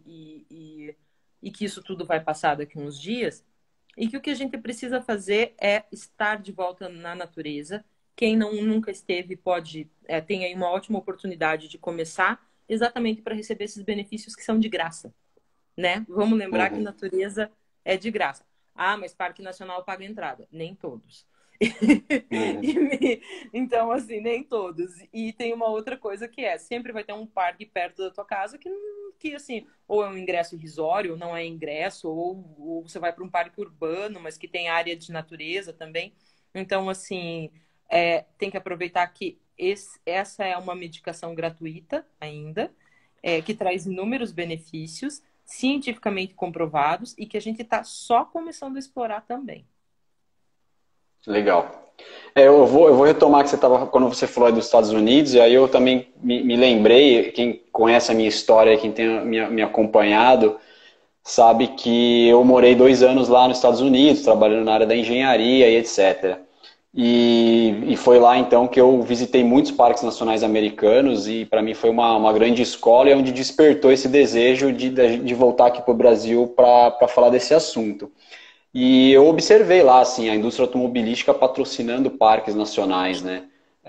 e que isso tudo vai passar daqui a uns dias, e que o que a gente precisa fazer é estar de volta na natureza. Quem nunca esteve tem aí uma ótima oportunidade de começar exatamente para receber esses benefícios que são de graça, né? Vamos lembrar que Uhum. natureza é de graça. Ah, mas Parque Nacional paga entrada. Nem todos. Uhum. Então, assim, nem todos. E tem uma outra coisa que sempre vai ter um parque perto da tua casa que assim, ou é um ingresso irrisório, ou não é ingresso, ou você vai para um parque urbano, mas que tem área de natureza também. Então, assim, tem que aproveitar que essa é uma medicação gratuita ainda, que traz inúmeros benefícios, cientificamente comprovados, e que a gente está só começando a explorar também. Legal. Eu vou retomar que você estava, quando você falou aí dos Estados Unidos, e aí eu também me lembrei, quem conhece a minha história, quem tem me acompanhado, sabe que eu morei 2 anos lá nos Estados Unidos, trabalhando na área da engenharia e etc. E foi lá então que eu visitei muitos parques nacionais americanos e para mim foi uma grande escola e onde despertou esse desejo de voltar aqui para o Brasil para falar desse assunto. E eu observei lá, assim, a indústria automobilística patrocinando parques nacionais, né?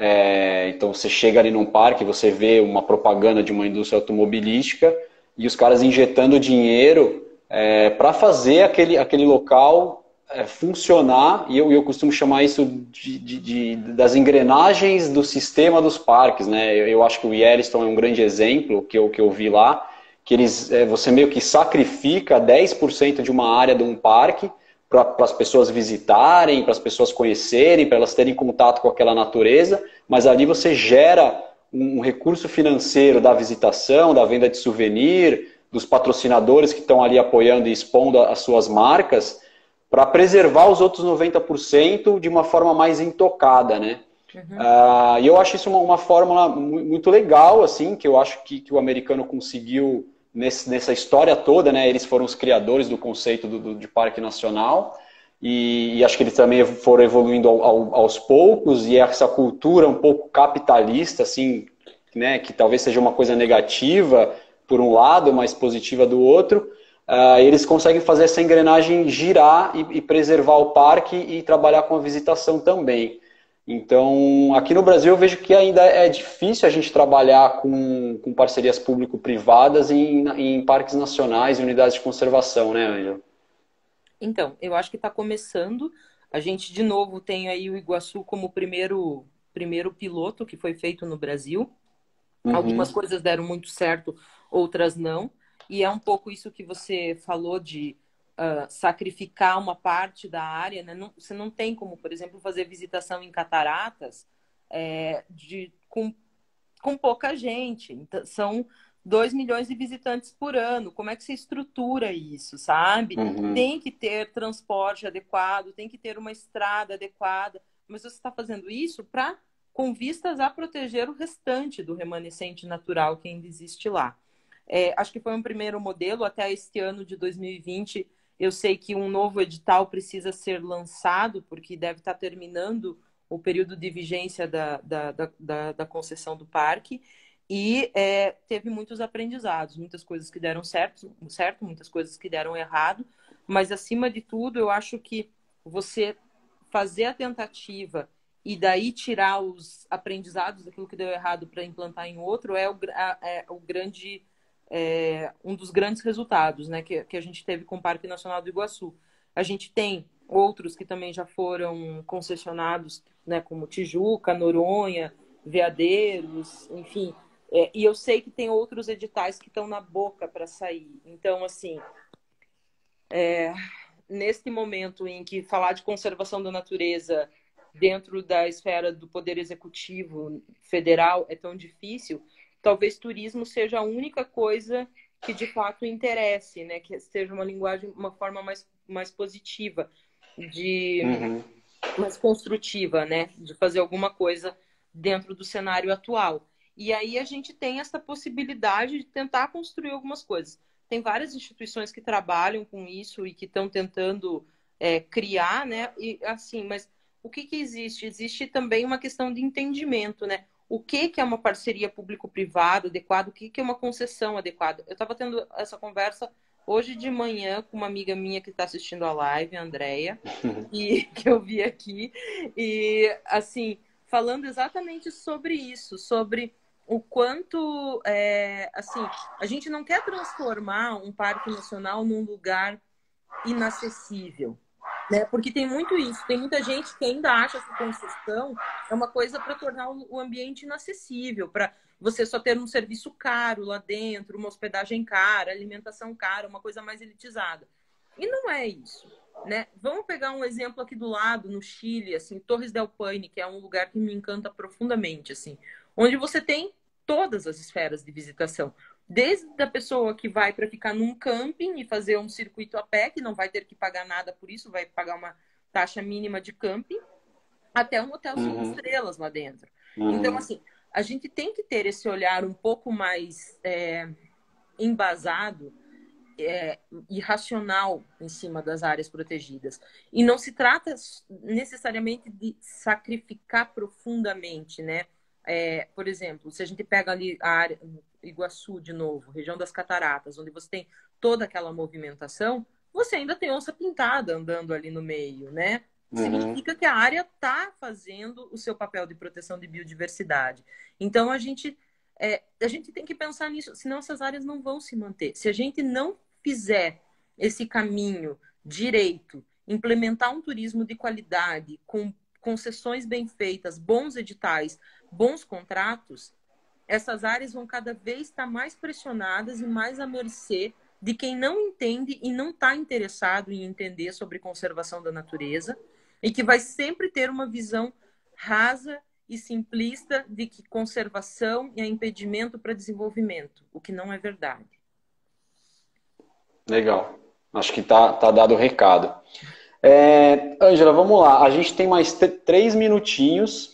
Então você chega ali num parque, você vê uma propaganda de uma indústria automobilística e os caras injetando dinheiro para fazer aquele local funcionar, e eu costumo chamar isso das engrenagens do sistema dos parques, né? Eu acho que o Yellowstone é um grande exemplo que eu vi lá, que você meio que sacrifica 10% de uma área de um parque para as pessoas visitarem, para as pessoas conhecerem, para elas terem contato com aquela natureza, mas ali você gera um recurso financeiro da visitação, da venda de souvenir, dos patrocinadores que estão ali apoiando e expondo as suas marcas, para preservar os outros 90% de uma forma mais intocada, né? Uhum. E eu acho isso uma fórmula muito legal, assim, que eu acho que o americano conseguiu nessa história toda, né? Eles foram os criadores do conceito de parque nacional e acho que eles também foram evoluindo aos poucos, e essa cultura um pouco capitalista, assim, né? Que talvez seja uma coisa negativa por um lado, mas positiva do outro. Eles conseguem fazer essa engrenagem girar e preservar o parque e trabalhar com a visitação também. Então, aqui no Brasil eu vejo que ainda é difícil a gente trabalhar com parcerias público-privadas em parques nacionais e unidades de conservação, né, Ângela? Então, eu acho que está começando. A gente, de novo, tem aí o Iguaçu como o primeiro piloto que foi feito no Brasil. Algumas Uhum. coisas deram muito certo, outras não. E é um pouco isso que você falou de sacrificar uma parte da área, né? Você não tem como, por exemplo, fazer visitação em cataratas com pouca gente. Então, são 2 milhões de visitantes por ano. Como é que você estrutura isso, sabe? Uhum. Tem que ter transporte adequado, tem que ter uma estrada adequada. Mas você está fazendo isso com vistas a proteger o restante do remanescente natural que ainda existe lá. Acho que foi um primeiro modelo. Até este ano de 2020, eu sei que um novo edital precisa ser lançado, porque deve estar terminando o período de vigência da concessão do parque, e teve muitos aprendizados, muitas coisas que deram certo, muitas coisas que deram errado, mas acima de tudo, eu acho que você fazer a tentativa e daí tirar os aprendizados daquilo que deu errado para implantar em outro um dos grandes resultados, né, que a gente teve com o Parque Nacional do Iguaçu. A gente tem outros que também já foram concessionados, né, como Tijuca, Noronha, Veadeiros, enfim. E eu sei que tem outros editais que estão na boca para sair. Então, assim, neste momento em que falar de conservação da natureza dentro da esfera do Poder Executivo federal é tão difícil, talvez turismo seja a única coisa que de fato interesse, né? Que seja uma linguagem, uma forma mais positiva, mais construtiva, né? De fazer alguma coisa dentro do cenário atual. E aí a gente tem essa possibilidade de tentar construir algumas coisas. Tem várias instituições que trabalham com isso e que estão tentando criar, né? E assim, mas o que existe? Existe também uma questão de entendimento, né? O que é uma parceria público-privada adequada? O que é uma concessão adequada? Eu estava tendo essa conversa hoje de manhã com uma amiga minha que está assistindo a live, a Andrea, e que eu vi aqui, e assim, falando exatamente sobre isso, sobre o quanto, assim, a gente não quer transformar um parque nacional num lugar inacessível, né? Porque tem muito isso, tem muita gente que ainda acha que concessão é uma coisa para tornar o ambiente inacessível, para você só ter um serviço caro lá dentro, uma hospedagem cara, alimentação cara, uma coisa mais elitizada. E não é isso, né? Vamos pegar um exemplo aqui do lado, no Chile, assim, Torres del Paine, que é um lugar que me encanta profundamente, assim, onde você tem todas as esferas de visitação. Desde a pessoa que vai para ficar num camping e fazer um circuito a pé, que não vai ter que pagar nada por isso, vai pagar uma taxa mínima de camping, até um hotel 5 estrelas lá dentro. Então, assim, a gente tem que ter esse olhar um pouco mais embasado e racional em cima das áreas protegidas. E não se trata necessariamente de sacrificar profundamente, né? Por exemplo, se a gente pega ali a área Iguaçu de novo, região das Cataratas, onde você tem toda aquela movimentação, você ainda tem onça pintada andando ali no meio, né? Significa que a área está fazendo o seu papel de proteção de biodiversidade. Então, a gente tem que pensar nisso, senão essas áreas não vão se manter. Se a gente não fizer esse caminho direito, implementar um turismo de qualidade, com concessões bem feitas, bons editais, bons contratos, essas áreas vão cada vez estar mais pressionadas e mais à mercê de quem não entende e não está interessado em entender sobre conservação da natureza e que vai sempre ter uma visão rasa e simplista de que conservação é impedimento para desenvolvimento, o que não é verdade. Legal. Acho que tá dado o recado. Ângela, vamos lá. A gente tem mais 3 minutinhos.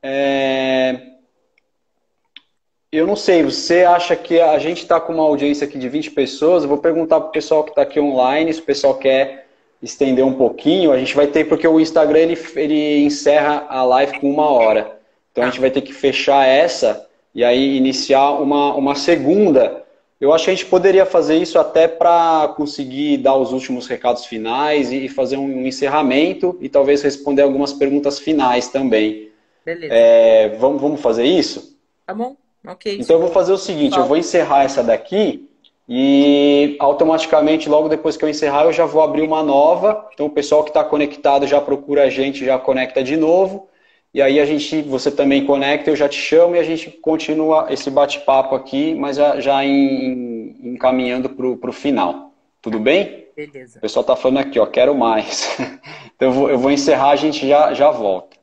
Eu não sei, você acha que a gente está com uma audiência aqui de 20 pessoas? Eu vou perguntar para o pessoal que está aqui online, se o pessoal quer estender um pouquinho. A gente vai ter, porque o Instagram ele encerra a live com 1 hora. Então a gente vai ter que fechar essa e aí iniciar uma segunda. Eu acho que a gente poderia fazer isso até para conseguir dar os últimos recados finais e fazer um encerramento e talvez responder algumas perguntas finais também. Beleza. Vamos fazer isso? Tá bom. Okay, então eu vou fazer o seguinte, eu vou encerrar essa daqui e automaticamente, logo depois que eu encerrar, eu já vou abrir uma nova. Então o pessoal que está conectado já procura a gente, já conecta de novo. E aí você também conecta, eu já te chamo e a gente continua esse bate-papo aqui, mas já encaminhando para o final. Tudo bem? Beleza. O pessoal está falando aqui, ó, quero mais. Então eu vou encerrar, a gente já volta.